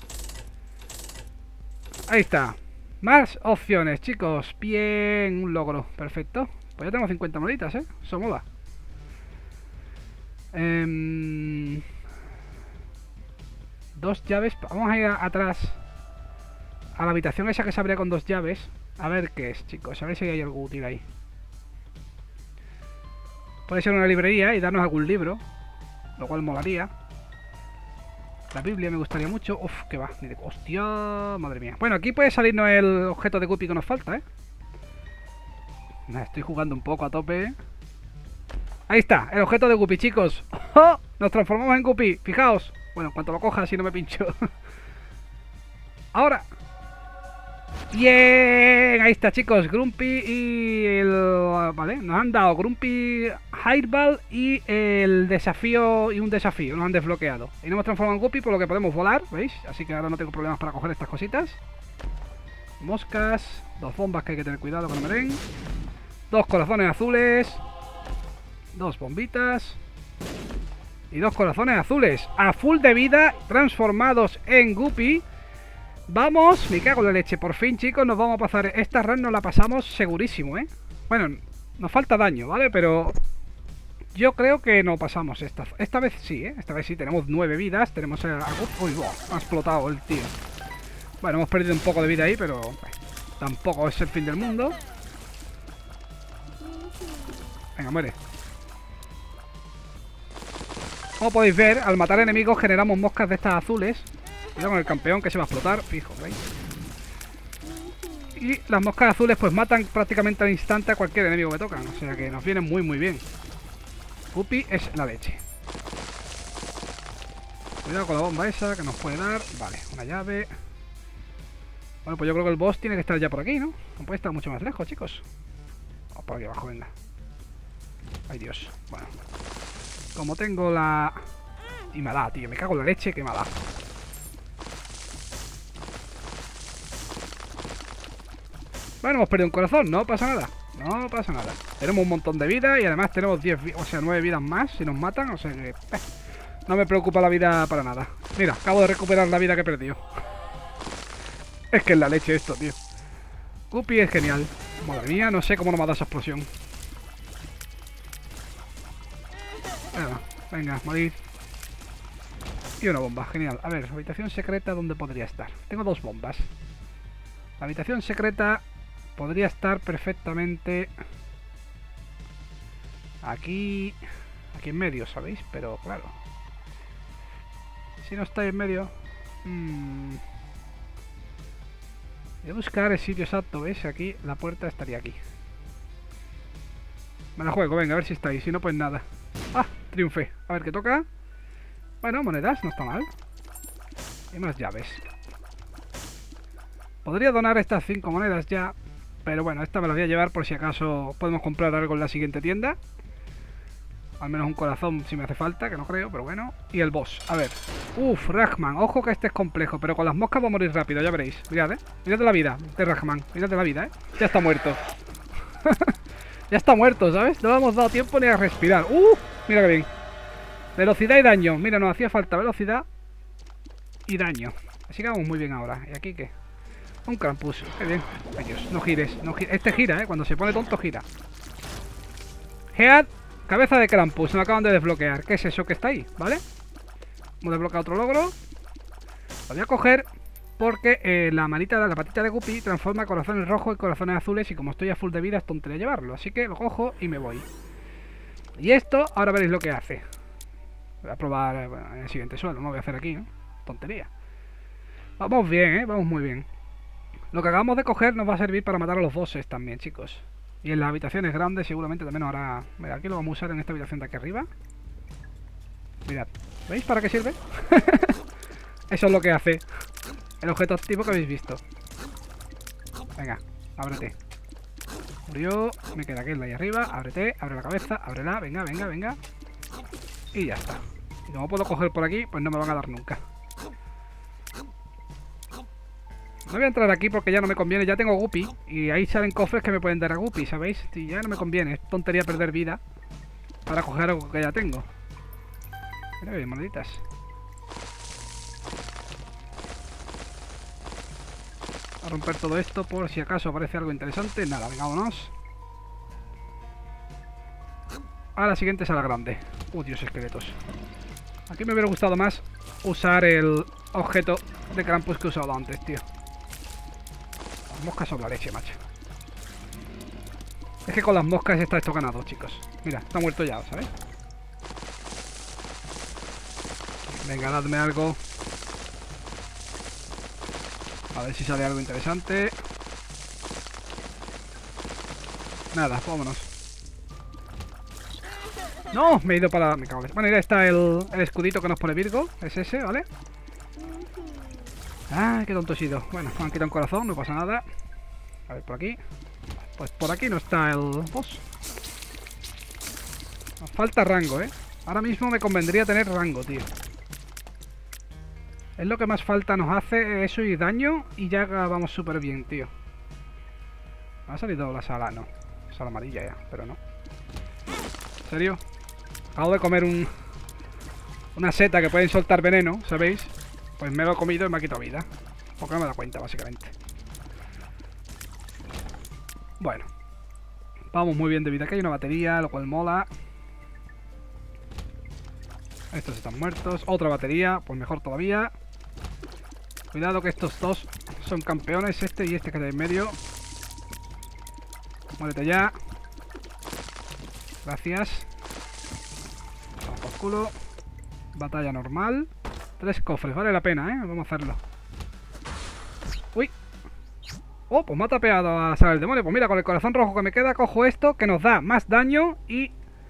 Ahí está. Más opciones, chicos. Bien, un logro. Perfecto. Pues ya tenemos 50 moneditas, Eso mola. Dos llaves. Vamos a ir atrás a la habitación esa que se abría con 2 llaves. A ver qué es, chicos. A ver si hay algo útil ahí. Puede ser una librería y darnos algún libro, lo cual molaría. La Biblia me gustaría mucho. Uf, que va. Hostia, madre mía. Bueno, aquí puede salirnos el objeto de Guppy que nos falta, Estoy jugando un poco a tope. Ahí está, el objeto de Guppy, chicos. ¡Oh! Nos transformamos en Guppy, fijaos. Bueno, en cuanto lo coja, así no me pincho. Ahora. Bien, ahí está, chicos. Grumpy y el... Vale, nos han dado Grumpy, Hairball y el desafío y un desafío. Nos han desbloqueado. Y nos hemos transformado en Guppy, por lo que podemos volar, ¿veis? Así que ahora no tengo problemas para coger estas cositas. Moscas. 2 bombas que hay que tener cuidado con el meren. 2 corazones azules. 2 bombitas. Y 2 corazones azules. A full de vida, transformados en Guppy. Vamos, me cago en la leche. Por fin, chicos, nos vamos a pasar. Esta run nos la pasamos segurísimo, ¿eh? Bueno, nos falta daño, ¿vale? Pero yo creo que no pasamos esta vez sí, ¿eh? Esta vez sí, tenemos 9 vidas. Tenemos a... Uy, wow, ha explotado el tío. Bueno, hemos perdido un poco de vida ahí, pero tampoco es el fin del mundo. Venga, muere. Como podéis ver, al matar enemigos generamos moscas de estas azules. Cuidado con el campeón que se va a explotar, fijo, ¿veis? Y las moscas azules pues matan prácticamente al instante a cualquier enemigo que tocan. O sea que nos vienen muy muy bien. Guppy es la leche. Cuidado con la bomba esa que nos puede dar. Vale, una llave. Bueno, pues yo creo que el boss tiene que estar ya por aquí, ¿no? No puede estar mucho más lejos, chicos. Vamos por aquí abajo, venga. Ay, Dios. Bueno. Como tengo la... Y me da, tío. Me cago en la leche que me da. Bueno, hemos perdido un corazón. No pasa nada. No pasa nada. Tenemos un montón de vida y además tenemos 10, o sea, 9 vidas más si nos matan. O sea que... no me preocupa la vida para nada. Mira, acabo de recuperar la vida que he perdido. Es que es la leche esto, tío. Guppy es genial. Madre mía, no sé cómo no me ha dado esa explosión. Venga, morir. Y una bomba, genial. A ver, habitación secreta, ¿dónde podría estar? Tengo 2 bombas. La habitación secreta podría estar perfectamente aquí en medio, ¿sabéis? Pero claro, si no está en medio, voy a buscar el sitio exacto. ¿Veis? Aquí la puerta estaría aquí. Me la juego, venga, a ver si está ahí. Si no, pues nada. ¡Ah! Triunfé. A ver qué toca. Bueno, monedas, no está mal. Y más llaves. Podría donar estas 5 monedas ya, pero bueno, esta me las voy a llevar por si acaso podemos comprar algo en la siguiente tienda. Al menos un corazón si me hace falta, que no creo, pero bueno. Y el boss, a ver. Uf, Ragman, ojo que este es complejo, pero con las moscas va a morir rápido, ya veréis. Mirad, mirad la vida de Ragman, mirad la vida, ya está muerto. Ya está muerto, ¿sabes? No le hemos dado tiempo ni a respirar. Mira que bien. Velocidad y daño, mira, nos hacía falta velocidad y daño. Así que vamos muy bien ahora. ¿Y aquí qué? Un Krampus, qué bien. Ay Dios, no gires, no gires. Este gira, cuando se pone tonto gira. Head, cabeza de Krampus, me acaban de desbloquear. ¿Qué es eso que está ahí? ¿Vale? Hemos desbloqueado otro logro. Lo voy a coger porque la patita de Guppy transforma corazones rojos en corazones azules. Y como estoy a full de vida es tontería llevarlo. Así que lo cojo y me voy. Y esto, ahora veréis lo que hace. Voy a probar bueno, en el siguiente suelo, no voy a hacer aquí, ¿no? Tontería. Vamos bien, vamos muy bien. Lo que acabamos de coger nos va a servir para matar a los bosses también, chicos. Y en las habitaciones grandes seguramente también ahora... Mira, aquí lo vamos a usar en esta habitación de aquí arriba. Mirad, ¿veis para qué sirve? Eso es lo que hace el objeto activo que habéis visto. Venga, ábrete. Murió, me queda aquel de ahí arriba. Ábrete, abre la cabeza, ábrela, venga, venga, venga. Y ya está. Y como puedo coger por aquí, pues no me van a dar nunca. No voy a entrar aquí porque ya no me conviene. Ya tengo Guppy y ahí salen cofres que me pueden dar a Guppy, ¿sabéis? Y ya no me conviene. Es tontería perder vida para coger algo que ya tengo. Mira bien, moneditas. A romper todo esto por si acaso aparece algo interesante. Nada, venga, vámonos. A la siguiente sala grande. Dios, esqueletos. Aquí me hubiera gustado más usar el objeto de Krampus que he usado antes, tío. Las moscas son la leche, macho. Es que con las moscas está esto ganado, chicos. Mira, está muerto ya, ¿sabes? Venga, dadme algo. A ver si sale algo interesante. Nada, vámonos. No, me he ido para... Me cago en... Bueno, ya está el escudito que nos pone Virgo. Es ese, ¿vale? Ah, qué tonto he sido. Bueno, me han quitado un corazón, no pasa nada. A ver, por aquí. Pues por aquí no está el boss. Nos falta rango, ¿eh? Ahora mismo me convendría tener rango, tío. Es lo que más falta nos hace, eso y daño. Y ya vamos súper bien, tío. ¿Me ha salido la sala? No. Sala amarilla ya, pero no. ¿En serio? Acabo de comer una seta que pueden soltar veneno, ¿sabéis? Pues me lo he comido y me ha quitado vida. porque no me da cuenta, básicamente. Bueno. Vamos muy bien de vida. Aquí hay una batería, lo cual mola. Estos están muertos. Otra batería, pues mejor todavía. Cuidado que estos dos son campeones, este y este que hay en medio. Muérete ya. Gracias. Vamos por culo. Batalla normal. 3 cofres, vale la pena, vamos a hacerlo. Uy. Oh, pues me ha tapeado a la sala del demonio. Pues mira, con el corazón rojo que me queda, cojo esto, que nos da más daño y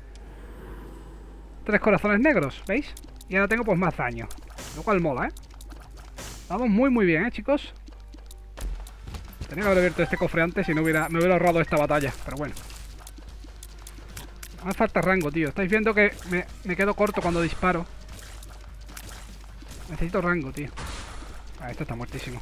3 corazones negros, ¿veis? Y ahora tengo pues más daño, lo cual mola, Vamos muy bien, chicos. Tenía que haber abierto este cofre antes y no hubiera ahorrado esta batalla, pero bueno. Me falta rango, tío. Estáis viendo que me quedo corto cuando disparo. Necesito rango, tío. Ah, esto está muertísimo.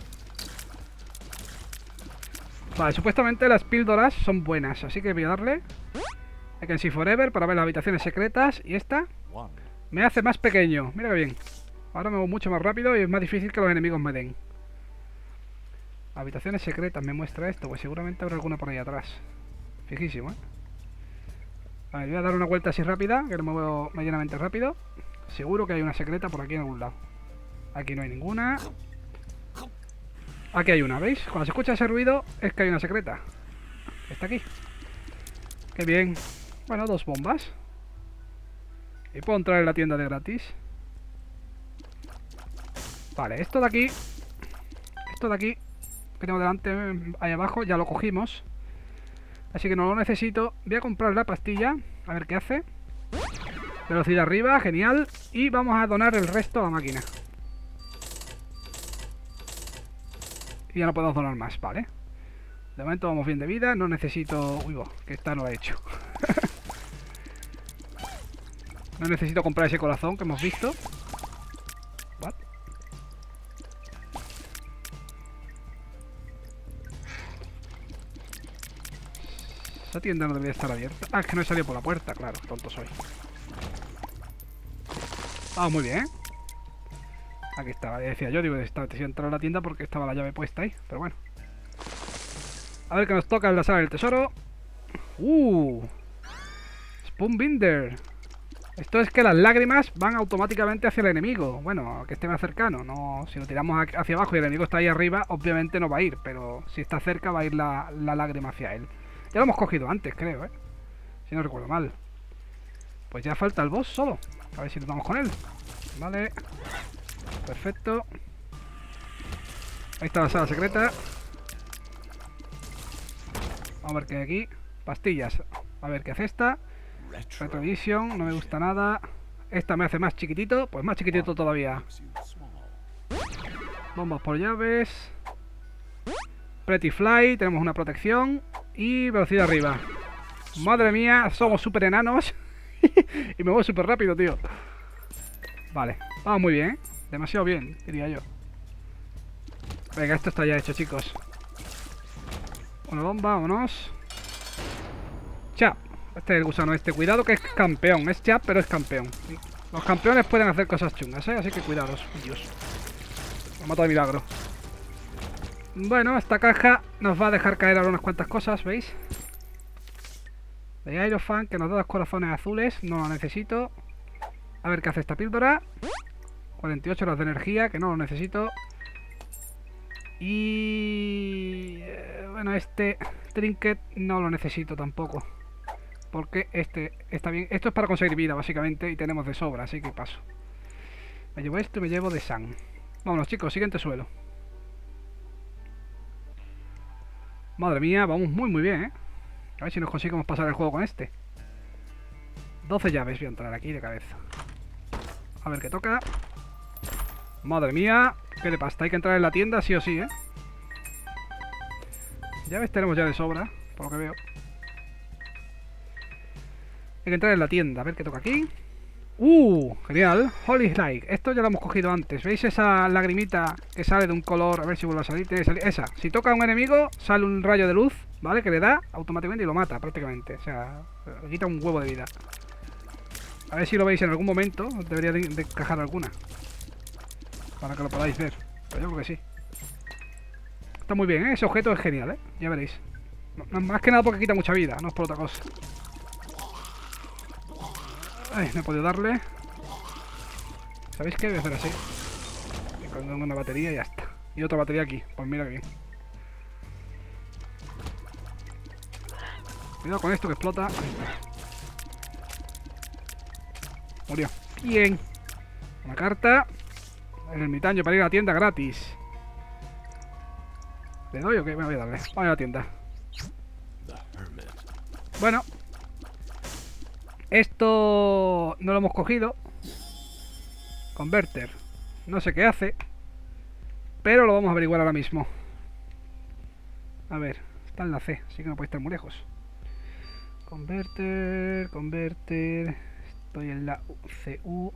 Vale, supuestamente las píldoras son buenas, así que voy a darle I Can See Forever para ver las habitaciones secretas. Y esta me hace más pequeño. Mira que bien. Ahora me voy mucho más rápido y es más difícil que los enemigos me den. Habitaciones secretas me muestra esto, pues seguramente habrá alguna por ahí atrás. Fijísimo, A ver, voy a dar una vuelta así rápida, que no me muevo medianamente rápido. Seguro que hay una secreta por aquí en algún lado. Aquí no hay ninguna. Aquí hay una, ¿veis? Cuando se escucha ese ruido es que hay una secreta. Está aquí. Qué bien. Bueno, 2 bombas. Y puedo entrar en la tienda de gratis. Vale, esto de aquí que tengo delante, ahí abajo, ya lo cogimos. Así que no lo necesito. Voy a comprar la pastilla, a ver qué hace. Velocidad arriba, genial. Y vamos a donar el resto a la máquina. Y ya no podemos donar más, vale. De momento vamos bien de vida, no necesito... Uy, que esta no la he hecho. No necesito comprar ese corazón que hemos visto. What? Esa tienda no debería estar abierta. Ah, es que no he salido por la puerta, claro, tonto soy. Vamos muy bien, Aquí estaba, decía yo, digo, si entrar a la tienda porque estaba la llave puesta ahí, pero bueno. A ver qué nos toca en la sala del tesoro. Spoonbinder. Esto es que las lágrimas van automáticamente hacia el enemigo. Bueno, que esté más cercano. No, si lo tiramos hacia abajo y el enemigo está ahí arriba, obviamente no va a ir. Pero si está cerca va a ir la lágrima hacia él. Ya lo hemos cogido antes, creo, si no recuerdo mal. Pues ya falta el boss solo. A ver si nos vamos con él. Vale. Perfecto. Ahí está la sala secreta. Vamos a ver qué hay aquí. Pastillas. A ver qué hace esta. Retrovision, no me gusta nada. Esta me hace más chiquitito. Pues más chiquitito todavía. Bombas por llaves. Pretty Fly, tenemos una protección. Y velocidad arriba. Madre mía, somos súper enanos. Y me voy súper rápido, tío. Vale, vamos muy bien, demasiado bien, diría yo. Venga, esto está ya hecho, chicos. Una bomba, vámonos. Chap. Este es el gusano este. Cuidado que es campeón. Es chap, pero es campeón. Los campeones pueden hacer cosas chungas, así que cuidados. Dios. Lo mato de milagro. Bueno, esta caja nos va a dejar caer ahora unas cuantas cosas, ¿veis? De Hierophant, que nos da 2 corazones azules. No lo necesito. A ver qué hace esta píldora. 48 horas de energía, que no lo necesito. Y... bueno, este trinket no lo necesito tampoco. Porque este está bien. Esto es para conseguir vida, básicamente. Y tenemos de sobra, así que paso. Me llevo esto y me llevo de San. Vámonos, chicos, siguiente suelo. Madre mía, vamos muy bien, A ver si nos conseguimos pasar el juego con este. 12 llaves voy a entrar aquí de cabeza. A ver qué toca. Madre mía, qué le pasa. Hay que entrar en la tienda sí o sí, Llaves tenemos ya de sobra, por lo que veo. Hay que entrar en la tienda, a ver qué toca aquí. Genial, Holy Light. Esto ya lo hemos cogido antes. ¿Veis esa lagrimita que sale de un color? A ver si vuelve a salir. Tiene que salir. Esa, si toca a un enemigo, sale un rayo de luz, ¿vale? Que le da automáticamente y lo mata prácticamente. O sea, le quita un huevo de vida. A ver si lo veis en algún momento. Debería de encajar alguna, para que lo podáis ver. Pero yo creo que sí. Está muy bien, ¿eh? Ese objeto es genial, ¿eh? Ya veréis. Más que nada porque quita mucha vida, no es por otra cosa. Ay, no he podido darle. ¿Sabéis qué? Voy a hacer así. Y cuando tengo una batería ya está. Y otra batería aquí, pues mira que bien. Cuidado con esto que explota. Ahí está. Murió. Bien. Una carta. El ermitaño para ir a la tienda gratis. ¿Le doy o qué? Me voy a darle. Vamos a la tienda. Bueno. Esto no lo hemos cogido. Converter. No sé qué hace. Pero lo vamos a averiguar ahora mismo. A ver. Está en la C, así que no puede estar muy lejos. Converter. Converter. Estoy en la CU.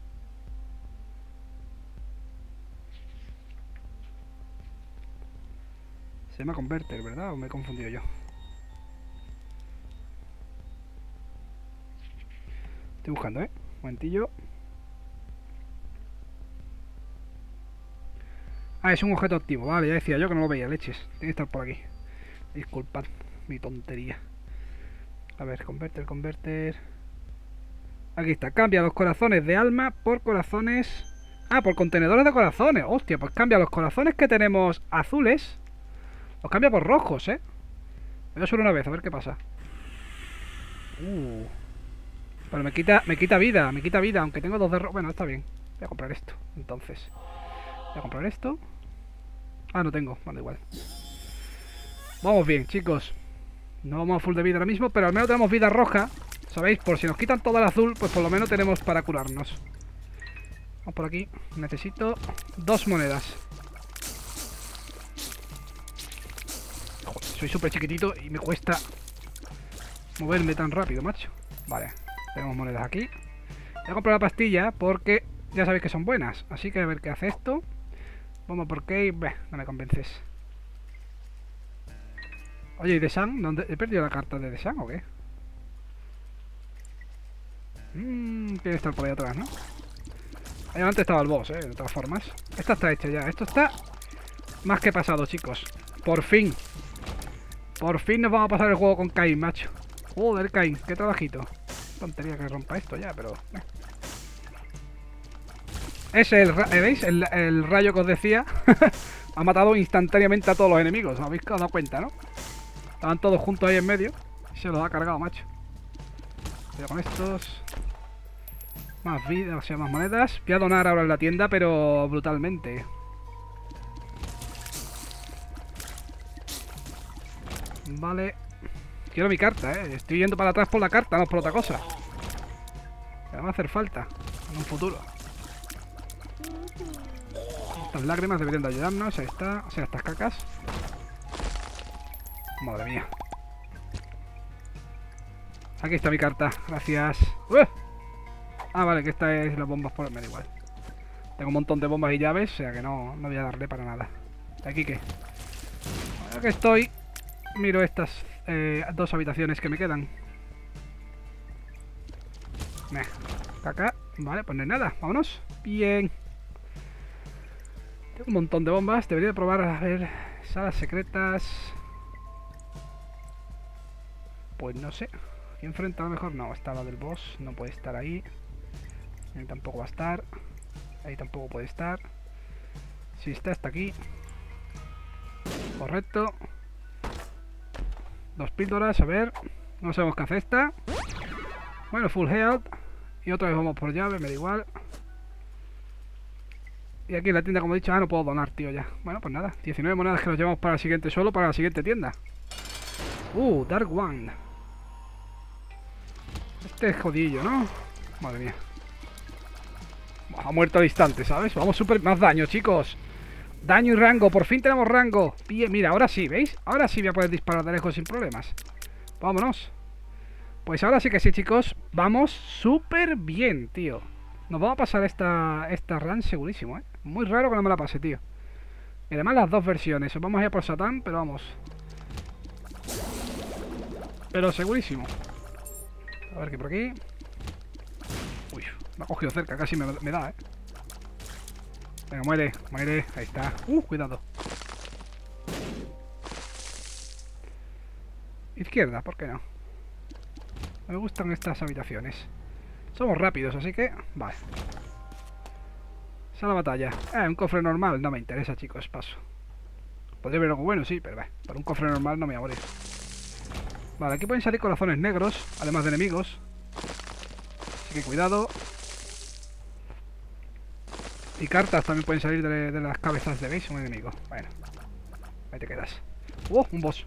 Se llama Converter, ¿verdad? ¿O me he confundido yo? Estoy buscando, ¿eh? Un momentillo. Ah, es un objeto activo. Vale, ya decía yo que no lo veía, leches. Tiene que estar por aquí. Disculpad mi tontería. A ver, Converter, Converter. Aquí está. Cambia los corazones de alma por corazones... Ah, por contenedores de corazones. Hostia, pues cambia los corazones que tenemos azules. Los cambia por rojos, ¿eh? Voy a solo una vez, a ver qué pasa. Pero me quita vida, aunque tengo 2 de rojo. Bueno, está bien. Voy a comprar esto, entonces. Voy a comprar esto. Ah, no tengo, vale, igual. Vamos bien, chicos. No vamos a full de vida ahora mismo, pero al menos tenemos vida roja. ¿Sabéis? Por si nos quitan todo el azul, pues por lo menos tenemos para curarnos. Vamos por aquí. Necesito 2 monedas. Joder, soy súper chiquitito y me cuesta moverme tan rápido, macho. Vale, tenemos monedas aquí. Voy a comprar la pastilla porque ya sabéis que son buenas. Así que a ver qué hace esto. Vamos por qué. No me convences. Oye, ¿y de San? ¿Dónde? ¿He perdido la carta de San o qué? Tiene que estar por ahí atrás, ¿no? Ahí antes estaba el boss, de todas formas. Esta está hecha ya. Esto está más que pasado, chicos. Por fin. Por fin nos vamos a pasar el juego con Cain, macho. Joder, Cain, qué trabajito. Tontería que rompa esto ya, pero... Ese es ¿veis? El rayo que os decía. Ha matado instantáneamente a todos los enemigos. ¿Os habéis dado cuenta, no? Estaban todos juntos ahí en medio. Y se los ha cargado, macho. Voy con estos. Más vida, o sea, más monedas. Voy a donar ahora en la tienda, pero brutalmente. Vale. Quiero mi carta, Estoy yendo para atrás por la carta, no por otra cosa. Me va a hacer falta en un futuro. Estas lágrimas deberían de ayudarnos. Ahí está. O sea, estas cacas. Madre mía. Aquí está mi carta. Gracias. Ah, vale, que esta es las bombas por... Me da igual. Tengo un montón de bombas y llaves, o sea que no voy a darle para nada. ¿Aquí qué? Ahora que estoy... Miro estas 2 habitaciones que me quedan. Caca. Vale, pues no hay nada. Vámonos. Bien. Tengo un montón de bombas. Debería de probar a ver... Salas secretas... Pues no sé. Aquí enfrente a lo mejor no. Está la del boss. No puede estar ahí. Ahí tampoco va a estar. Ahí tampoco puede estar. Si está hasta aquí. Correcto. 2 píldoras, a ver. No sabemos qué hace esta. Bueno, full health. Y otra vez vamos por llave, me da igual. Y aquí en la tienda, como he dicho, no puedo donar, tío, ya. Bueno, pues nada. 19 monedas que nos llevamos para la siguiente, solo para la siguiente tienda. Dark One. Este es jodillo, ¿no? Madre mía. Ha muerto al instante, ¿sabes? Vamos súper... Más daño, chicos. Daño y rango. Por fin tenemos rango. Bien, mira, ahora sí, ¿veis? Ahora sí voy a poder disparar de lejos sin problemas. Vámonos. Pues ahora sí que sí, chicos. Vamos súper bien, tío. Nos vamos a pasar esta run segurísimo, ¿eh? Muy raro que no me la pase, tío. Y además las 2 versiones. Vamos a ir por Satán, pero vamos. Pero segurísimo. A ver qué por aquí. Uy, me ha cogido cerca, casi me da, Venga, muere, muere. Ahí está. Cuidado. Izquierda, ¿por qué no? Me gustan estas habitaciones. Somos rápidos, así que... Vale. Esa es la batalla. Un cofre normal. No me interesa, chicos. Paso. Podría haber algo bueno, sí, pero para un cofre normal no me voy a morir. Vale, aquí pueden salir corazones negros, además de enemigos. Así que cuidado. Y cartas también pueden salir de las cabezas de base un enemigo. Bueno, ahí te quedas. ¡Oh! Un boss.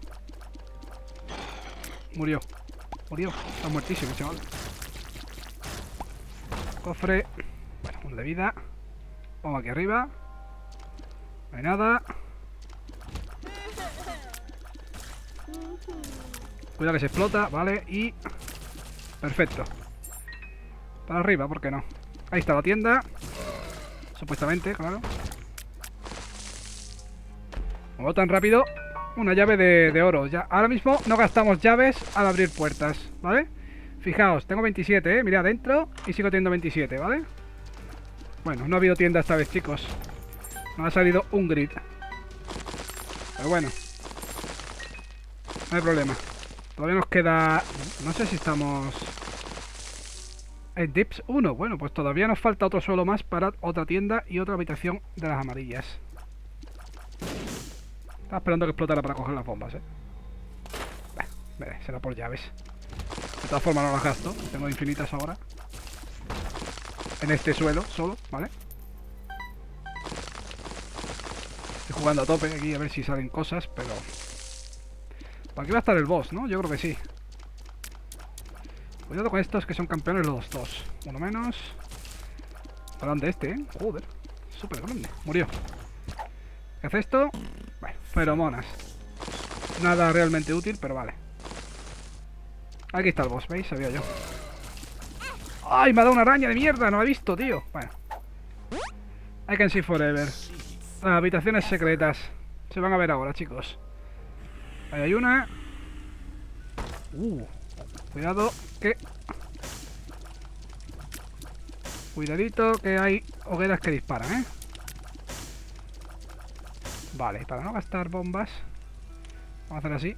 Murió. Murió. Está muertísimo, chaval. Cofre. Bueno, uno de vida. Vamos aquí arriba. No hay nada. Cuidado que se explota, vale, y... Perfecto. Para arriba, ¿por qué no? Ahí está la tienda. Supuestamente, claro. Como tan rápido. Una llave de oro. Ya, ahora mismo no gastamos llaves al abrir puertas, ¿vale? Fijaos, tengo 27, mirad, dentro y sigo teniendo 27, ¿vale? Bueno, no ha habido tienda esta vez, chicos. No ha salido un grid. Pero bueno, no hay problema. Todavía nos queda... No sé si estamos... En Dips 1. Bueno, pues todavía nos falta otro suelo más para otra tienda y otra habitación de las amarillas. Estaba esperando que explotara para coger las bombas, será por llaves. De todas formas no las gasto. Tengo infinitas ahora. En este suelo, solo, ¿vale? Estoy jugando a tope aquí a ver si salen cosas, pero... Por aquí va a estar el boss, ¿no? Yo creo que sí. Cuidado con estos que son campeones los dos. Uno menos. Grande este, ¿eh? Joder. Súper grande. Murió. ¿Qué hace esto? Bueno, feromonas. Nada realmente útil, pero vale. Aquí está el boss, ¿veis? Sabía yo. ¡Ay! Me ha dado una araña de mierda. No la he visto, tío. Bueno. I can see forever. Las habitaciones secretas. Se van a ver ahora, chicos. Ahí hay una. Cuidado que... Cuidadito que hay hogueras que disparan, ¿eh? Vale, para no gastar bombas vamos a hacer así.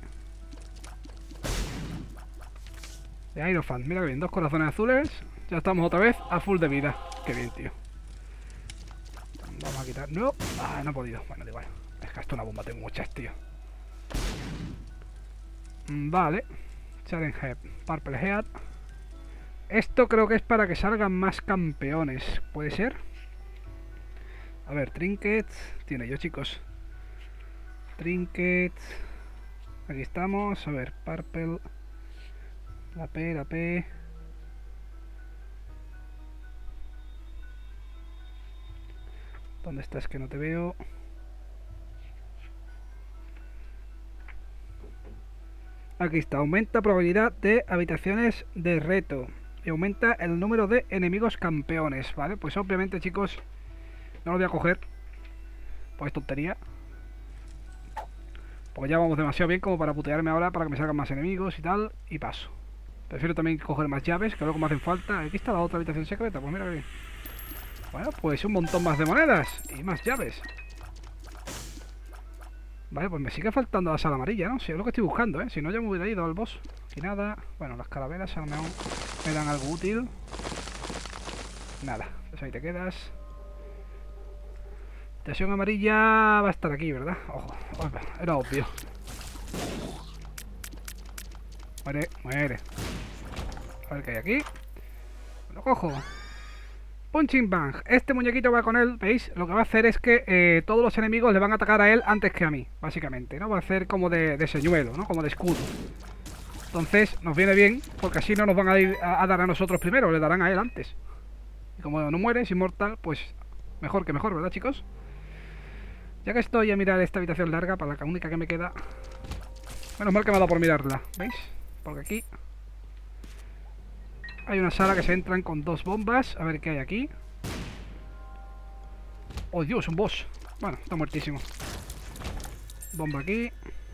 De Aerofan, mira que bien, 2 corazones azules. Ya estamos otra vez a full de vida. Qué bien, tío. Vamos a quitar... No, no he podido. Bueno, da igual. Es que hasta una bomba tengo muchas, tío. Vale. Challenge Head, Purple Head. Esto creo que es para que salgan más campeones. ¿Puede ser? A ver, Trinkets. Tiene yo, chicos. Trinkets. Aquí estamos. A ver, Purple. La P. ¿Dónde estás que no te veo? Aquí está, aumenta probabilidad de habitaciones de reto y aumenta el número de enemigos campeones, ¿vale? Pues obviamente, chicos, no lo voy a coger, pues tontería, porque ya vamos demasiado bien como para putearme ahora para que me salgan más enemigos y tal, y paso. Prefiero también coger más llaves, que luego me hacen falta. Aquí está la otra habitación secreta, pues mira que bien. Bueno, pues un montón más de monedas y más llaves. Vale, pues me sigue faltando la sala amarilla, ¿no? Si es lo que estoy buscando, ¿eh? Si no, ya me hubiera ido al boss. Aquí nada. Bueno, las calaveras a lo mejor me dan algo útil. Nada, pues ahí te quedas. Estación amarilla va a estar aquí, ¿verdad? Ojo, era obvio. Muere. A ver qué hay aquí. Lo cojo. Punching Bang. Este muñequito va con él, ¿veis? Lo que va a hacer es que todos los enemigos le van a atacar a él antes que a mí, básicamente, ¿no? Va a hacer como de señuelo, ¿no? Como de escudo. Entonces nos viene bien, porque así no nos van a ir a dar a nosotros primero, le darán a él antes. Y como no muere, es inmortal, pues mejor que mejor, ¿verdad, chicos? Ya que estoy a mirar esta habitación larga, para la única que me queda... Menos mal que me ha dado por mirarla, ¿veis? Porque aquí... Hay una sala que se entran con 2 bombas. A ver qué hay aquí. ¡Oh, Dios! Un boss. Bueno, está muertísimo. Bomba aquí.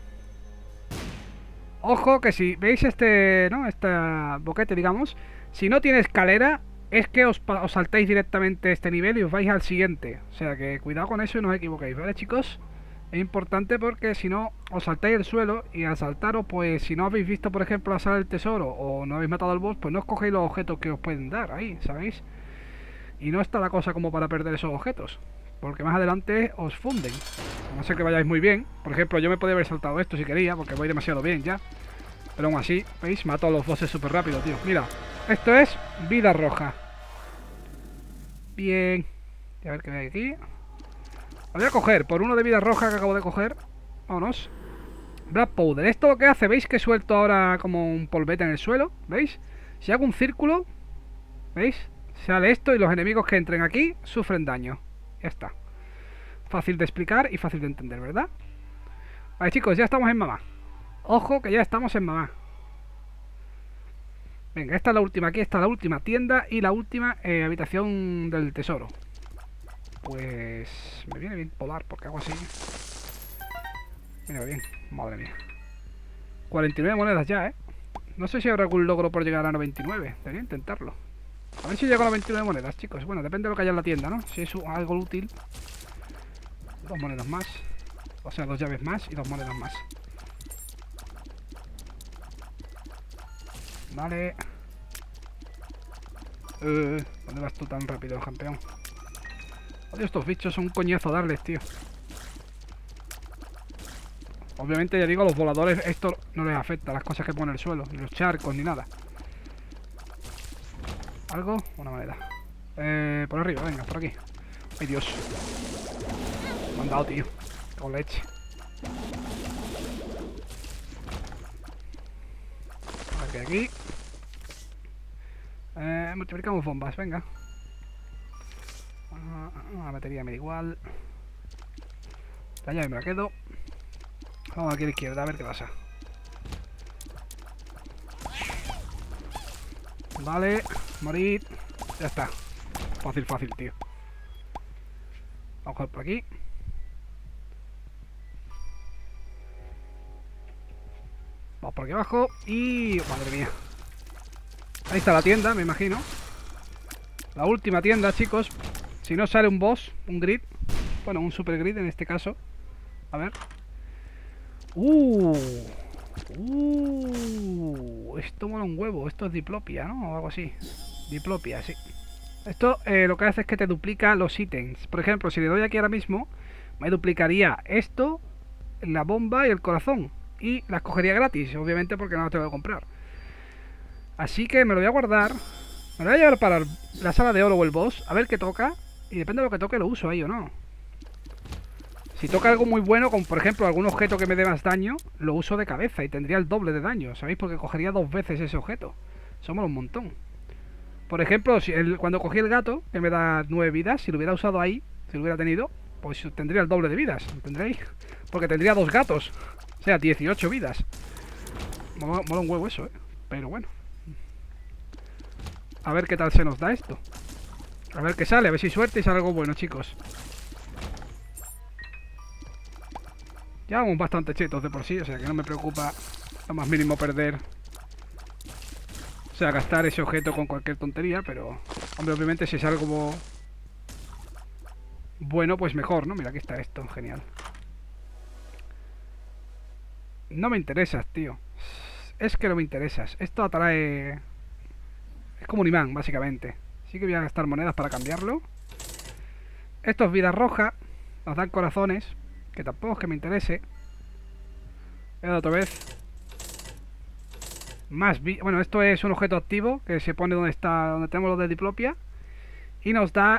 Ojo que si veis ¿no? Esta boquete, digamos. Si no tiene escalera, es que os saltáis directamente este nivel y os vais al siguiente. O sea que cuidado con eso y no os equivoquéis, ¿vale, chicos? Es importante porque si no os saltáis el suelo y al saltaros, pues si no habéis visto por ejemplo la sala del tesoro o no habéis matado al boss, pues no os cogéis los objetos que os pueden dar ahí, ¿sabéis? Y no está la cosa como para perder esos objetos, porque más adelante os funden. A no ser que vayáis muy bien. Por ejemplo, yo me podría haber saltado esto si quería, porque voy demasiado bien ya. Pero aún así, ¿veis? Mato a los bosses súper rápido, tío. Mira, esto es vida roja. Bien. Y a ver qué hay aquí. Lo voy a coger por uno de vida roja que acabo de coger. Vámonos. Black Powder. Esto lo que hace, ¿veis que suelto ahora como un polvete en el suelo? ¿Veis? Si hago un círculo, ¿veis? Sale esto y los enemigos que entren aquí sufren daño. Ya está. Fácil de explicar y fácil de entender, ¿verdad? Vale, chicos, ya estamos en mamá. Ojo que ya estamos en mamá. Venga, esta es la última. Aquí está la última tienda y la última habitación del tesoro. Pues me viene bien polar porque hago así. Mira bien, madre mía. 49 monedas ya, ¿eh? No sé si habrá algún logro por llegar a 99. Debería intentarlo. A ver si llego a las 29 monedas, chicos. Bueno, depende de lo que haya en la tienda, ¿no? Si es algo útil. 2 monedas más. O sea, 2 llaves más y 2 monedas más. Vale. ¿Dónde vas tú tan rápido, campeón? Odio, estos bichos son un coñazo darles, tío. Obviamente, ya digo, a los voladores esto no les afecta, las cosas que ponen en el suelo, ni los charcos, ni nada. ¿Algo? Una moneda. Por arriba, venga, por aquí. Ay, Dios. Me han dado, tío. Con leche. A ver qué hay aquí. Multiplicamos bombas, venga. La batería me da igual. La llave me la quedo. Vamos aquí a la izquierda, a ver qué pasa. Vale, morir. Ya está. Fácil, fácil, tío. Vamos a coger por aquí. Vamos por aquí abajo. Y... madre mía. Ahí está la tienda, me imagino. La última tienda, chicos. Si no sale un boss, un grid. Bueno, un super grid en este caso. A ver. Esto mola un huevo. Esto es diplopia, ¿no? O algo así. Diplopia, sí. Esto lo que hace es que te duplica los ítems. Por ejemplo, si le doy aquí ahora mismo, me duplicaría esto, la bomba y el corazón. Y las cogería gratis, obviamente, porque no las tengo que comprar. Así que me lo voy a guardar. Me lo voy a llevar para la sala de oro o el boss. A ver qué toca. Y depende de lo que toque, lo uso ahí o no. Si toca algo muy bueno, como por ejemplo algún objeto que me dé más daño, lo uso de cabeza y tendría el doble de daño, ¿sabéis? Porque cogería 2 veces ese objeto. Somos un montón. Por ejemplo, si cuando cogí el gato, que me da 9 vidas, si lo hubiera usado ahí, si lo hubiera tenido, pues tendría el doble de vidas, ¿entendéis? Porque tendría 2 gatos. O sea, 18 vidas. Mola un huevo eso, ¿eh? Pero bueno. A ver qué tal se nos da esto. A ver qué sale, a ver si suerte y sale algo bueno, chicos. Ya vamos bastante chetos de por sí, o sea que no me preocupa lo más mínimo perder. O sea, gastar ese objeto con cualquier tontería, pero... hombre, obviamente si es algo bueno, pues mejor, ¿no? Mira, aquí está esto, genial. No me interesas, tío. Es que no me interesas. Esto atrae... es como un imán, básicamente. Así que voy a gastar monedas para cambiarlo. Esto es vida roja. Nos dan corazones. Que tampoco es que me interese. Voy a dar otra vez. Más vida. Bueno, esto es un objeto activo que se pone donde está, donde tenemos los de diplopia. Y nos da...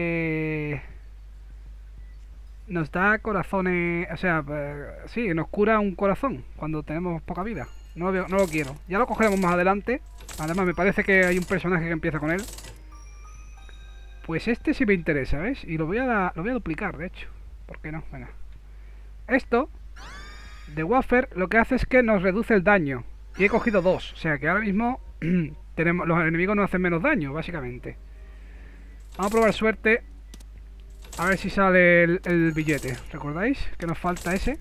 nos da corazones. O sea, sí, nos cura un corazón cuando tenemos poca vida. No lo quiero. Ya lo cogeremos más adelante. Además me parece que hay un personaje que empieza con él. Pues este sí me interesa, ¿ves? Y lo voy a duplicar, de hecho. ¿Por qué no? Venga. Esto de Wafer lo que hace es que nos reduce el daño. Y he cogido 2. O sea que ahora mismo tenemos, los enemigos nos hacen menos daño, básicamente. Vamos a probar suerte. A ver si sale el billete. ¿Recordáis que nos falta ese?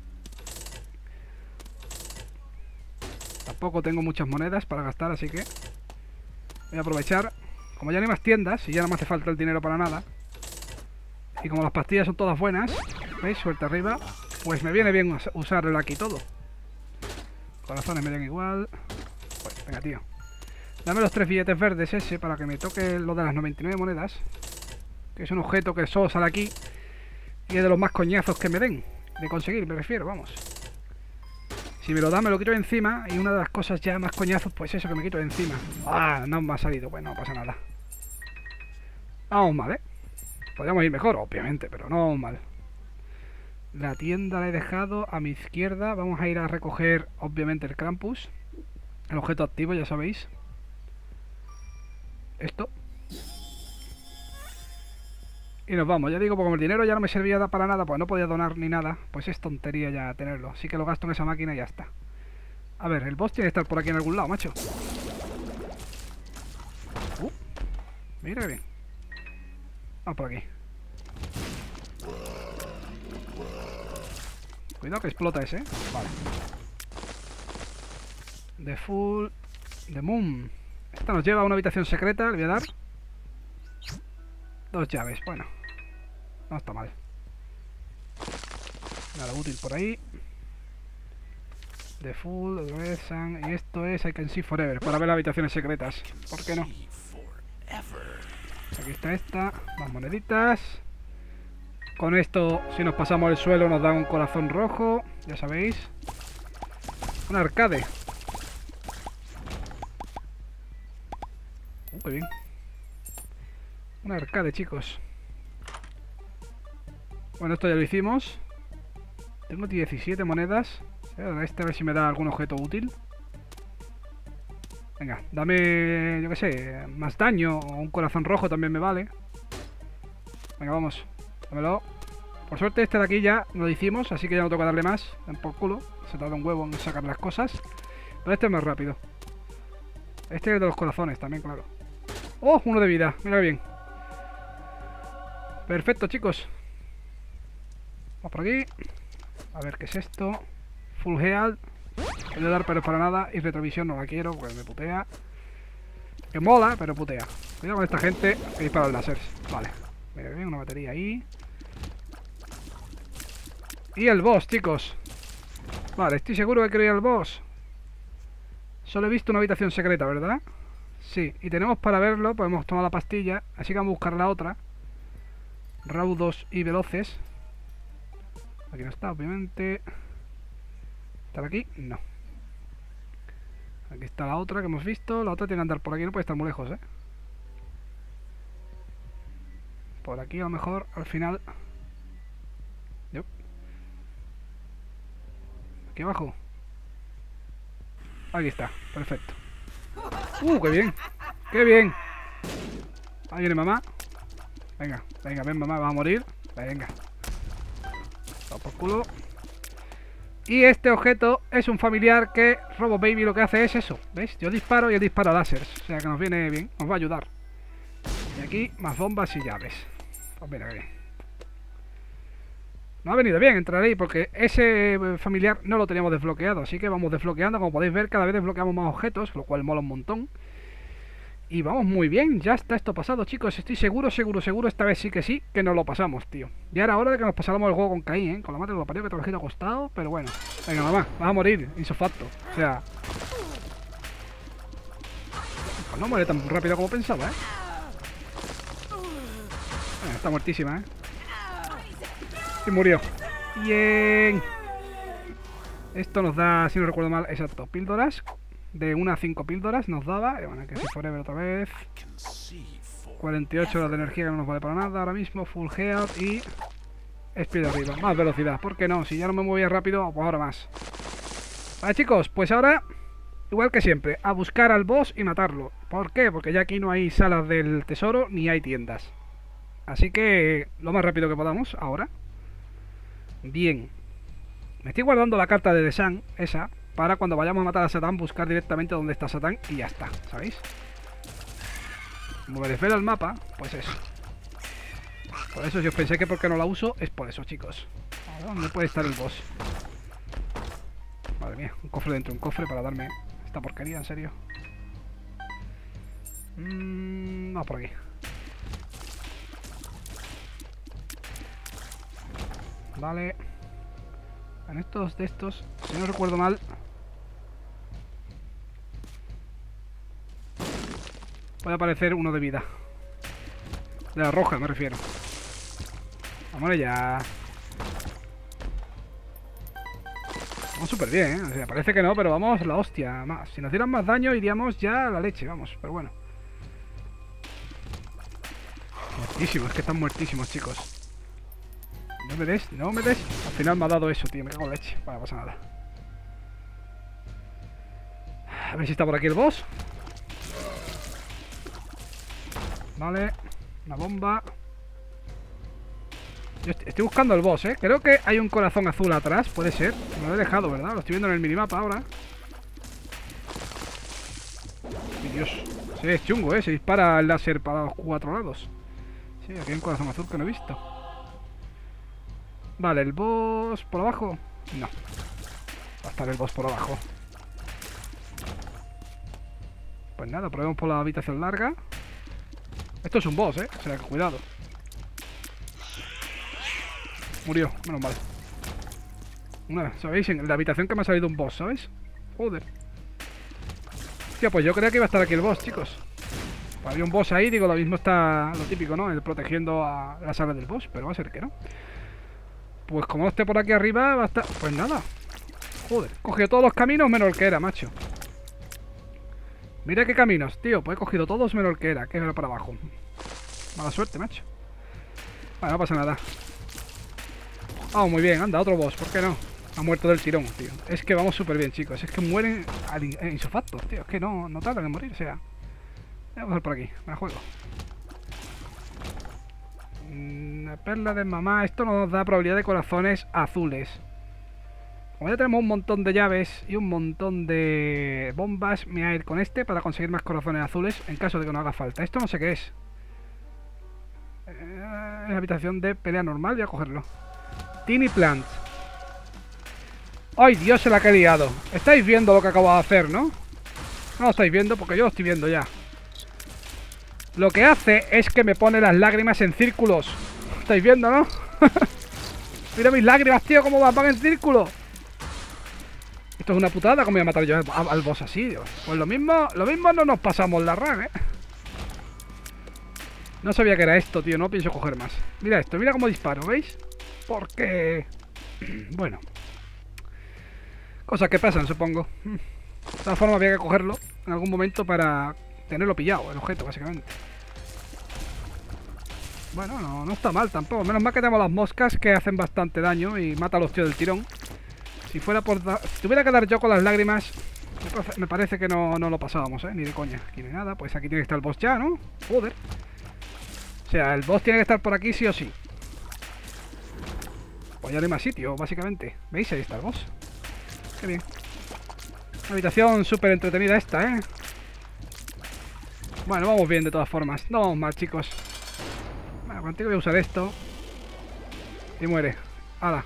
Tampoco tengo muchas monedas para gastar, así que voy a aprovechar. Como ya no hay más tiendas y ya no me hace falta el dinero para nada, y como las pastillas son todas buenas, ¿Veis? Suerte arriba. Pues me viene bien usar el aquí todo. Corazones me dan igual. Pues, venga, tío. Dame los 3 billetes verdes ese para que me toque lo de las 99 monedas. Que es un objeto que solo sale aquí. Y es de los más coñazos que me den. De conseguir, me refiero, vamos. Si me lo da, me lo quito de encima. Y una de las cosas ya más coñazos, pues eso que me quito de encima. Ah, no me ha salido. Bueno, no pasa nada. Vamos mal, ¿eh? Podríamos ir mejor, obviamente, pero no vamos mal. La tienda la he dejado a mi izquierda. Vamos a ir a recoger, obviamente, el Krampus. El objeto activo, ya sabéis. Esto. Y nos vamos, ya digo, porque como el dinero ya no me servía para nada, pues no podía donar ni nada, pues es tontería ya tenerlo. Así que lo gasto en esa máquina y ya está. A ver, el boss tiene que estar por aquí en algún lado, macho. Mira que bien. Vamos por aquí. Cuidado que explota ese, ¿eh? Vale. The Moon. Esta nos lleva a una habitación secreta, le voy a dar 2 llaves, bueno. No está mal. Nada útil por ahí. The Full, otra vez, y esto es I Can See Forever, para ver las habitaciones secretas. ¿Por qué no? Aquí está esta, más moneditas. Con esto, si nos pasamos el suelo, nos da un corazón rojo, ya sabéis. Un arcade. Qué bien. Un arcade, chicos. Bueno, esto ya lo hicimos. Tengo 17 monedas. A ver si me da algún objeto útil. Venga, dame, yo qué sé, más daño o un corazón rojo también me vale. Venga, vamos. Dámelo. Por suerte este de aquí ya lo hicimos, así que ya no tengo que darle más. Den por culo. Se tarda un huevo en sacar las cosas. Pero este es más rápido. Este es el de los corazones también, claro. ¡Oh! 1 de vida. Mira bien. Perfecto, chicos. Vamos por aquí. A ver qué es esto. Full Heal. Voy a dar, pero para nada. Y retrovisión no la quiero porque me putea. Que mola, pero putea. Cuidado con esta gente que dispara láseres. Vale. Mira bien, una batería ahí. Y el boss, chicos. Vale, estoy seguro que quiero ir al boss. Solo he visto una habitación secreta, ¿verdad? Sí, y tenemos para verlo, podemos tomar la pastilla. Así que vamos a buscar la otra. Raudos y veloces. Aquí no está, obviamente. ¿Está aquí? No. Aquí está la otra que hemos visto. La otra tiene que andar por aquí, no puede estar muy lejos, ¿eh? Por aquí a lo mejor, al final. Yo. Aquí abajo. Aquí está, perfecto. ¡Qué bien! ¡Qué bien! Ahí viene mamá. Venga, venga, ven mamá, vas a morir. Venga. Vamos por culo. Y este objeto es un familiar que Robo Baby lo que hace es eso. ¿Veis? Yo disparo y él dispara láseres. O sea que nos viene bien, nos va a ayudar. Y aquí más bombas y llaves. Pues mira que bien. Nos ha venido bien entrar ahí porque ese familiar no lo teníamos desbloqueado. Así que vamos desbloqueando. Como podéis ver, cada vez desbloqueamos más objetos, lo cual mola un montón. Y vamos muy bien, ya está esto pasado, chicos. Estoy seguro, esta vez sí, que nos lo pasamos, tío. Ya era hora de que nos pasáramos el juego con Caín, ¿eh? Con la madre de lo parió que trabajito ha costado, pero bueno. Venga, mamá, vas a morir, insofacto. O sea... Pues no muere tan rápido como pensaba, ¿eh? Está muertísima, ¿eh? Y murió. Bien. Esto nos da, si no recuerdo mal, exacto, píldoras. De 1 a 5 píldoras nos daba. Bueno, que si forever otra vez. 48 horas de energía que no nos vale para nada ahora mismo. Full health y speed arriba. Más velocidad. ¿Por qué no? Si ya no me movía rápido, pues ahora más. Vale, chicos, pues ahora, igual que siempre, a buscar al boss y matarlo. ¿Por qué? Porque ya aquí no hay salas del tesoro ni hay tiendas. Así que lo más rápido que podamos ahora. Bien. Me estoy guardando la carta de The Sun, esa, para cuando vayamos a matar a Satán, buscar directamente dónde está Satán y ya está, ¿sabéis? Como me desvela el mapa, pues eso. Por eso si os pensé que porque no la uso, es por eso, chicos. Ahora, ¿dónde puede estar el boss? Madre mía, un cofre dentro de un cofre para darme esta porquería, en serio. Vamos por aquí. Vale. En estos de estos, si no recuerdo mal, puede aparecer uno de vida. De la roja, me refiero. Vámonos ya. Vamos súper bien, ¿eh? O sea, parece que no, pero vamos la hostia. Más. Si nos dieran más daño, iríamos ya a la leche, vamos. Pero bueno. Muertísimos, es que están muertísimos, chicos. No me des, no me des. Al final me ha dado eso, tío. Me cago en leche. Vale, no pasa nada. A ver si está por aquí el boss. Vale. Una bomba. Yo estoy buscando el boss, ¿eh? Creo que hay un corazón azul atrás. Puede ser. Me lo he dejado, ¿verdad? Lo estoy viendo en el minimapa ahora. ¡Ay, Dios! Sí, es chungo, ¿eh? Se dispara el láser para los 4 lados. Sí, aquí hay un corazón azul que no he visto. Vale, el boss por abajo. No. Va a estar el boss por abajo. Pues nada, probemos por la habitación larga. Esto es un boss, ¿eh? O sea, cuidado. Murió, menos mal. ¿Sabéis? En la habitación que me ha salido un boss, ¿sabes? Joder. Hostia, pues yo creía que iba a estar aquí el boss, chicos. Había un boss ahí, digo, lo mismo está lo típico, ¿no? El protegiendo a la sala del boss, pero va a ser que no. Pues como no esté por aquí arriba, va a estar... Pues nada. Joder, cogido todos los caminos menos el que era, macho. Mira qué caminos, tío. Pues he cogido todos menos el que era para abajo. Mala suerte, macho. Vale, no pasa nada. Oh, muy bien, anda, otro boss, ¿por qué no? Ha muerto del tirón, tío. Es que vamos súper bien, chicos. Es que mueren insofactos, tío. Es que no tardan en morir, o sea. Vamos a ver por aquí, me la juego. La perla de mamá. Esto nos da probabilidad de corazones azules. Como ya tenemos un montón de llaves y un montón de bombas, me voy a ir con este para conseguir más corazones azules en caso de que no haga falta. Esto no sé qué es. Es la habitación de pelea normal, voy a cogerlo. Tiny Plant. ¡Ay, Dios, se la que he liado! Estáis viendo lo que acabo de hacer, ¿no? No lo estáis viendo porque yo lo estoy viendo ya. Lo que hace es que me pone las lágrimas en círculos. ¿Estáis viendo, no? Mira mis lágrimas, tío, cómo van en círculo. Esto es una putada, ¿cómo voy a matar yo al boss así, tío? Pues lo mismo no nos pasamos la run, ¿eh? No sabía que era esto, tío, no pienso coger más. Mira esto, mira cómo disparo, ¿veis? Porque... Bueno. Cosas que pasan, supongo. De todas formas había que cogerlo en algún momento para tenerlo pillado, el objeto, básicamente. Bueno, no está mal tampoco. Menos mal que tenemos las moscas que hacen bastante daño y mata a los tíos del tirón. Si fuera por... Si tuviera que dar yo con las lágrimas, me parece que no lo pasábamos, ¿eh? Ni de coña. Aquí no hay nada. Pues aquí tiene que estar el boss ya, ¿no? Joder. O sea, el boss tiene que estar por aquí sí o sí. Pues ya no hay más sitio, básicamente. ¿Veis? Ahí está el boss. Qué bien. Una habitación súper entretenida esta, ¿eh? Bueno, vamos bien de todas formas. No vamos mal, chicos. Bueno, contigo voy a usar esto. Y muere. ¡Hala!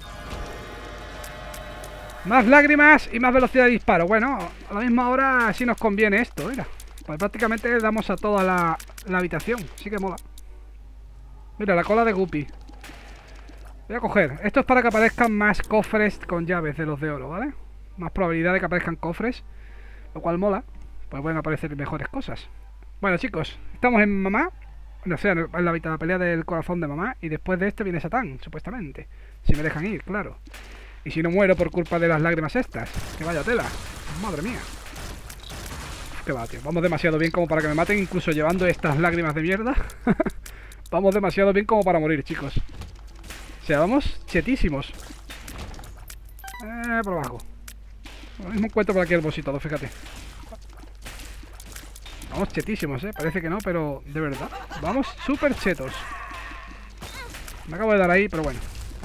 Más lágrimas y más velocidad de disparo. Bueno, a la misma hora sí nos conviene esto, mira. Pues prácticamente le damos a toda la habitación. Sí que mola. Mira, la cola de Guppy. Voy a coger. Esto es para que aparezcan más cofres con llaves de los de oro, ¿vale? Más probabilidad de que aparezcan cofres. Lo cual mola. Pues pueden aparecer mejores cosas. Bueno, chicos, estamos en mamá. O sea, en la pelea del corazón de mamá. Y después de este viene Satán, supuestamente. Si me dejan ir, claro. Y si no muero por culpa de las lágrimas estas. Que vaya tela. Madre mía. Que va, tío. Vamos demasiado bien como para que me maten. Incluso llevando estas lágrimas de mierda. Vamos demasiado bien como para morir, chicos. O sea, vamos chetísimos. Por abajo. Lo mismo encuentro por aquí el boss y todo, fíjate. Vamos chetísimos, parece que no, pero de verdad. Vamos súper chetos. Me acabo de dar ahí, pero bueno.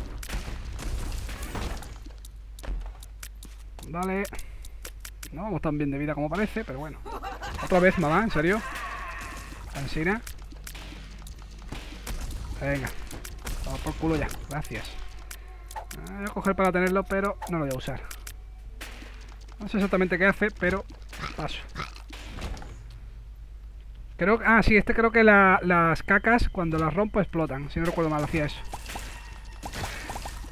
Vale. No vamos tan bien de vida como parece, pero bueno. Otra vez, mamá, ¿en serio? Cansina. Venga. Vamos por culo ya, gracias. Voy a coger para tenerlo, pero no lo voy a usar. No sé exactamente qué hace, pero paso. Creo... Ah, sí, creo que las cacas, cuando las rompo, explotan. Si no recuerdo mal, hacía eso.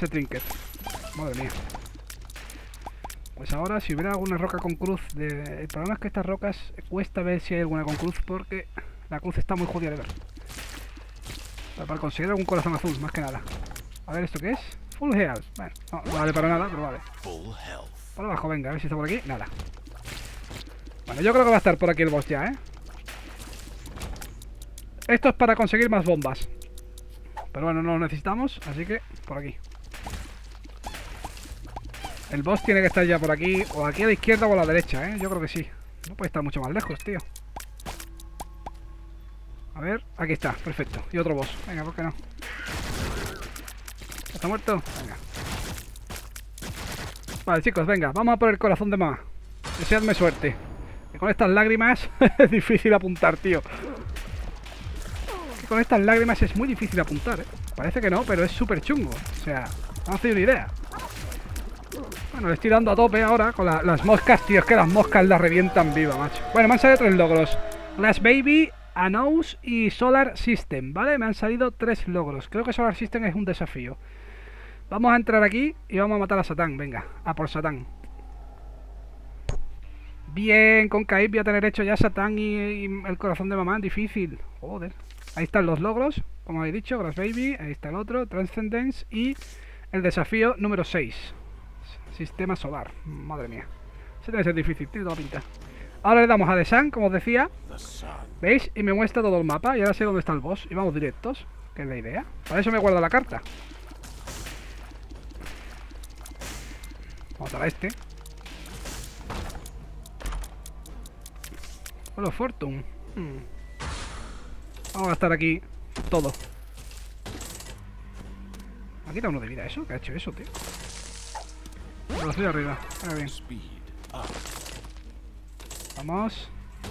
ese trinket. Madre mía. Pues ahora, si hubiera alguna roca con cruz... El problema es que estas rocas cuesta ver si hay alguna con cruz porque la cruz está muy jodida de ver. Pero para conseguir algún corazón azul, más que nada. A ver, ¿esto qué es? Full health. Bueno, no vale para nada, pero vale. Por abajo, venga, a ver si está por aquí. Nada. Bueno, yo creo que va a estar por aquí el boss ya, ¿eh? Esto es para conseguir más bombas. Pero bueno, no lo necesitamos, así que por aquí. El boss tiene que estar ya por aquí, o aquí a la izquierda o a la derecha, ¿eh? Yo creo que sí. No puede estar mucho más lejos, tío. A ver, aquí está, perfecto. Y otro boss. Venga, ¿por qué no? ¿Está muerto? Venga. Vale, chicos, venga, vamos a por el corazón de mamá. Deseadme suerte. Que con estas lágrimas es difícil apuntar, tío. Que con estas lágrimas es muy difícil apuntar, ¿eh? Parece que no, pero es súper chungo. O sea, no hace una idea. Bueno, le estoy dando a tope ahora con las moscas, tío. Es que las moscas las revientan viva, macho. Bueno, me han salido 3 logros. Glass Baby, Anous y Solar System, ¿vale? Me han salido 3 logros. Creo que Solar System es un desafío. Vamos a entrar aquí y vamos a matar a Satán. Venga, a por Satán. Bien, con Caip voy a tener hecho ya Satán y el corazón de mamá. Difícil. Joder. Ahí están los logros, como habéis dicho. Glass Baby, ahí está el otro, Transcendence y el desafío número 6. Sistema solar. Madre mía. Se debe ser difícil, tiene toda la pinta. Ahora le damos a The Sun, como os decía. ¿Veis? Y me muestra todo el mapa. Y ahora sé dónde está el boss. Y vamos directos, que es la idea. Para eso me guarda la carta. Vamos a matar a este. Hola, Fortune. Vamos a gastar aquí todo. ¿Me ha quitado uno de vida eso? ¿Qué ha hecho eso, tío? Lo estoy arriba. Muy bien. Vamos.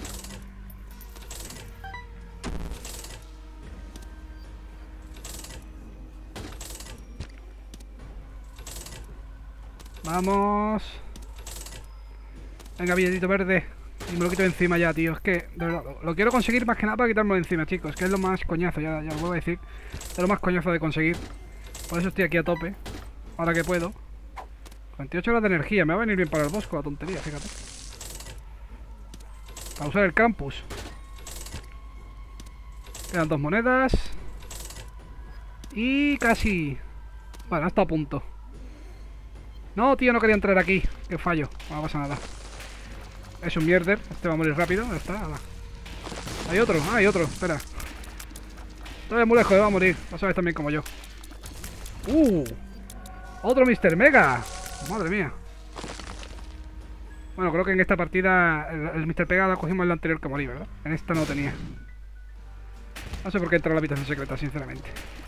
Vamos. Venga, billetito verde. Y me lo quito de encima ya, tío. Es que, de verdad, lo quiero conseguir más que nada para quitármelo de encima, chicos. Que es lo más coñazo, ya lo vuelvo a decir. Es lo más coñazo de conseguir. Por eso estoy aquí a tope. Ahora que puedo. 28 horas de energía. Me va a venir bien para el bosco la tontería, fíjate. Para usar el campus. Quedan 2 monedas. Y casi. Bueno, hasta a punto. No, tío, no quería entrar aquí. Qué fallo. No pasa nada. Es un mierder. Este va a morir rápido. Ya está. Hay otro. Ah, hay otro. Espera. Todavía muy lejos. Va a morir. Lo sabes también como yo. Otro Mr. Mega. Madre mía. Bueno, creo que en esta partida el Mr. Mega lo cogimos en la anterior que morí, ¿verdad? En esta no tenía. No sé por qué entra a la habitación secreta, sinceramente.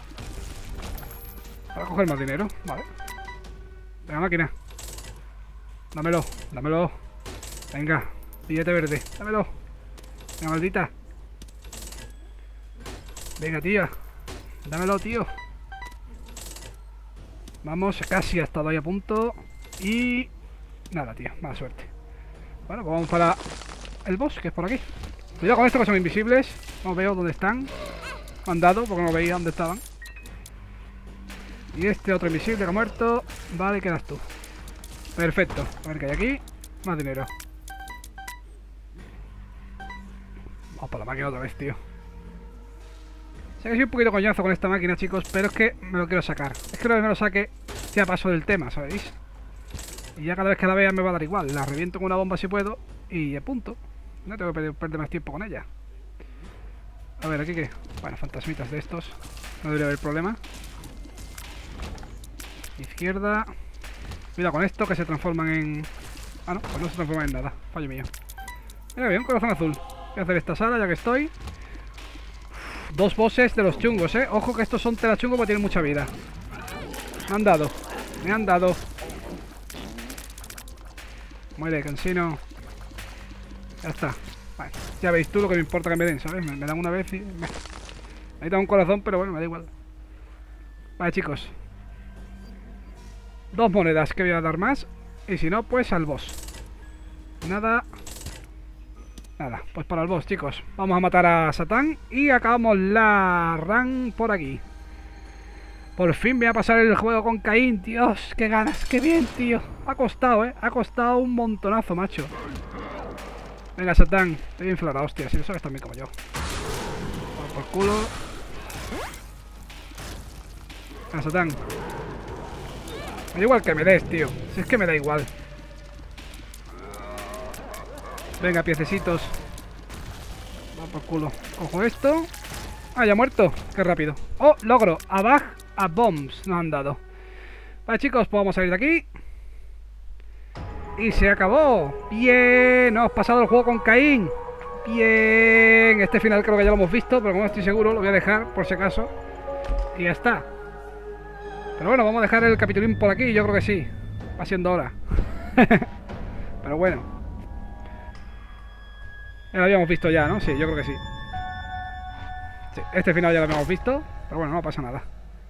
Para coger más dinero. Vale. Venga, máquina. Dámelo, dámelo. Venga, billete verde, dámelo. Venga, maldita. Venga, tía. Dámelo, tío. Vamos, casi ha estado ahí a punto. Y... nada, tío, mala suerte. Bueno, pues vamos para el boss, que es por aquí. Cuidado con estos que son invisibles. No veo dónde están. Me han dado porque no veía dónde estaban. Y este otro invisible que ha muerto. Vale, quedas tú. Perfecto. A ver qué hay aquí. Más dinero. Vamos para la máquina otra vez, tío. Sé que soy un poquito coñazo con esta máquina, chicos, pero es que me lo quiero sacar. Es que una vez me lo saque, ya paso del tema, ¿sabéis? Y ya cada vez que la vea me va a dar igual. La reviento con una bomba si puedo y punto. No tengo que perder más tiempo con ella. A ver, ¿aquí qué? Bueno, fantasmitas de estos. No debería haber problema. Izquierda. Cuidado con esto que se transforman en... ah, no, pues no se transforman en nada. Fallo mío. Mira bien, un corazón azul. Voy a hacer esta sala ya que estoy. Uf, 2 bosses de los chungos, Ojo que estos son tela chungos porque tienen mucha vida. Me han dado. Me han dado. Muere, cansino. Ya está. Vale, ya veis tú lo que me importa que me den, ¿sabes? Me dan una vez y... ahí da un corazón, pero bueno, me da igual. Vale, chicos. 2 monedas que voy a dar más. Y si no, pues al boss. Nada. Nada, pues para el boss, chicos. Vamos a matar a Satán. Y acabamos la run por aquí. Por fin me va a pasar el juego con Caín. Dios, qué ganas, qué bien, tío. Ha costado, ha costado un montonazo, macho. Venga, Satán, estoy inflada, hostia, si lo sabes también como yo. Vamos por culo. Venga, Satán. Me da igual que me des, tío. Si es que me da igual. Venga, piececitos. Vamos por culo. Cojo esto. Ah, ya ha muerto. Qué rápido. Oh, logro. Abaj a bombs. Nos han dado. Vale, chicos, pues vamos a salir de aquí. Y se acabó. Bien. Hemos pasado el juego con Caín. Bien. Este final creo que ya lo hemos visto, pero como no estoy seguro, lo voy a dejar por si acaso. Y ya está. Pero bueno, vamos a dejar el capitulín por aquí. Yo creo que sí. Va siendo hora. Pero bueno. Lo habíamos visto ya, ¿no? Sí, yo creo que sí. Sí, este final ya lo habíamos visto. Pero bueno, no pasa nada.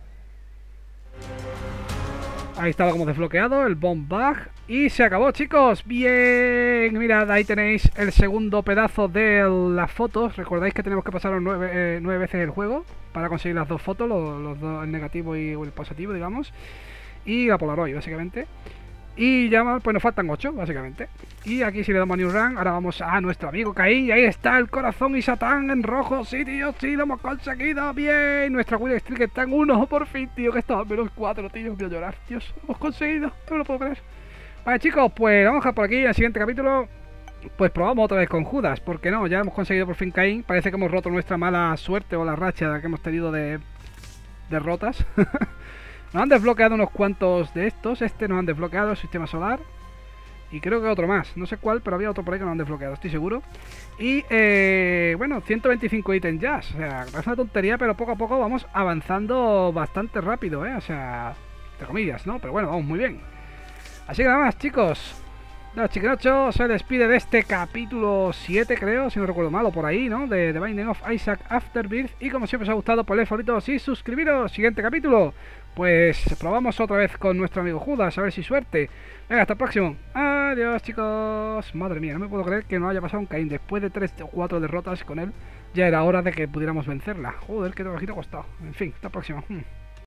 Ahí está como desbloqueado el bomb bag. Y se acabó, chicos. Bien. Mirad, ahí tenéis el segundo pedazo de las fotos. Recordáis que tenemos que pasar 9 veces el juego para conseguir las dos fotos, los dos, el negativo y el positivo, digamos. Y la Polaroid, básicamente. Y ya pues nos faltan 8, básicamente. Y aquí si le damos a New Run, ahora vamos a nuestro amigo Caín. Y ahí está el corazón y Satán en rojo. Sí, tío, sí, lo hemos conseguido. Bien, nuestra Will Streak está en 1 por fin, tío. Que estaba en menos 4, tío. Voy a llorar, Dios, lo hemos conseguido. No lo puedo creer. Vale, chicos, pues vamos a dejar por aquí. En el siguiente capítulo pues probamos otra vez con Judas. Porque no, ya hemos conseguido por fin Caín. Parece que hemos roto nuestra mala suerte o la racha que hemos tenido de derrotas. Nos han desbloqueado unos cuantos de estos. Este nos han desbloqueado el sistema solar. Y creo que otro más. No sé cuál, pero había otro por ahí que nos han desbloqueado, estoy seguro. Y bueno, 125 ítems ya. O sea, es una tontería, pero poco a poco vamos avanzando bastante rápido, O sea, entre comillas, ¿no? Pero bueno, vamos muy bien. Así que nada más, chicos. No, Chiquenocho se despide de este capítulo 7, creo, si no recuerdo mal, o por ahí, ¿no? De The Binding of Isaac Afterbirth. Y como siempre os ha gustado, ponle favoritos y suscribiros. Siguiente capítulo, pues probamos otra vez con nuestro amigo Judas, a ver si suerte. Venga, hasta el próximo. Adiós, chicos. Madre mía, no me puedo creer que no haya pasado un Caín. Después de 3 o 4 derrotas con él, ya era hora de que pudiéramos vencerla. Joder, qué trabajito ha costado. En fin, hasta el próximo.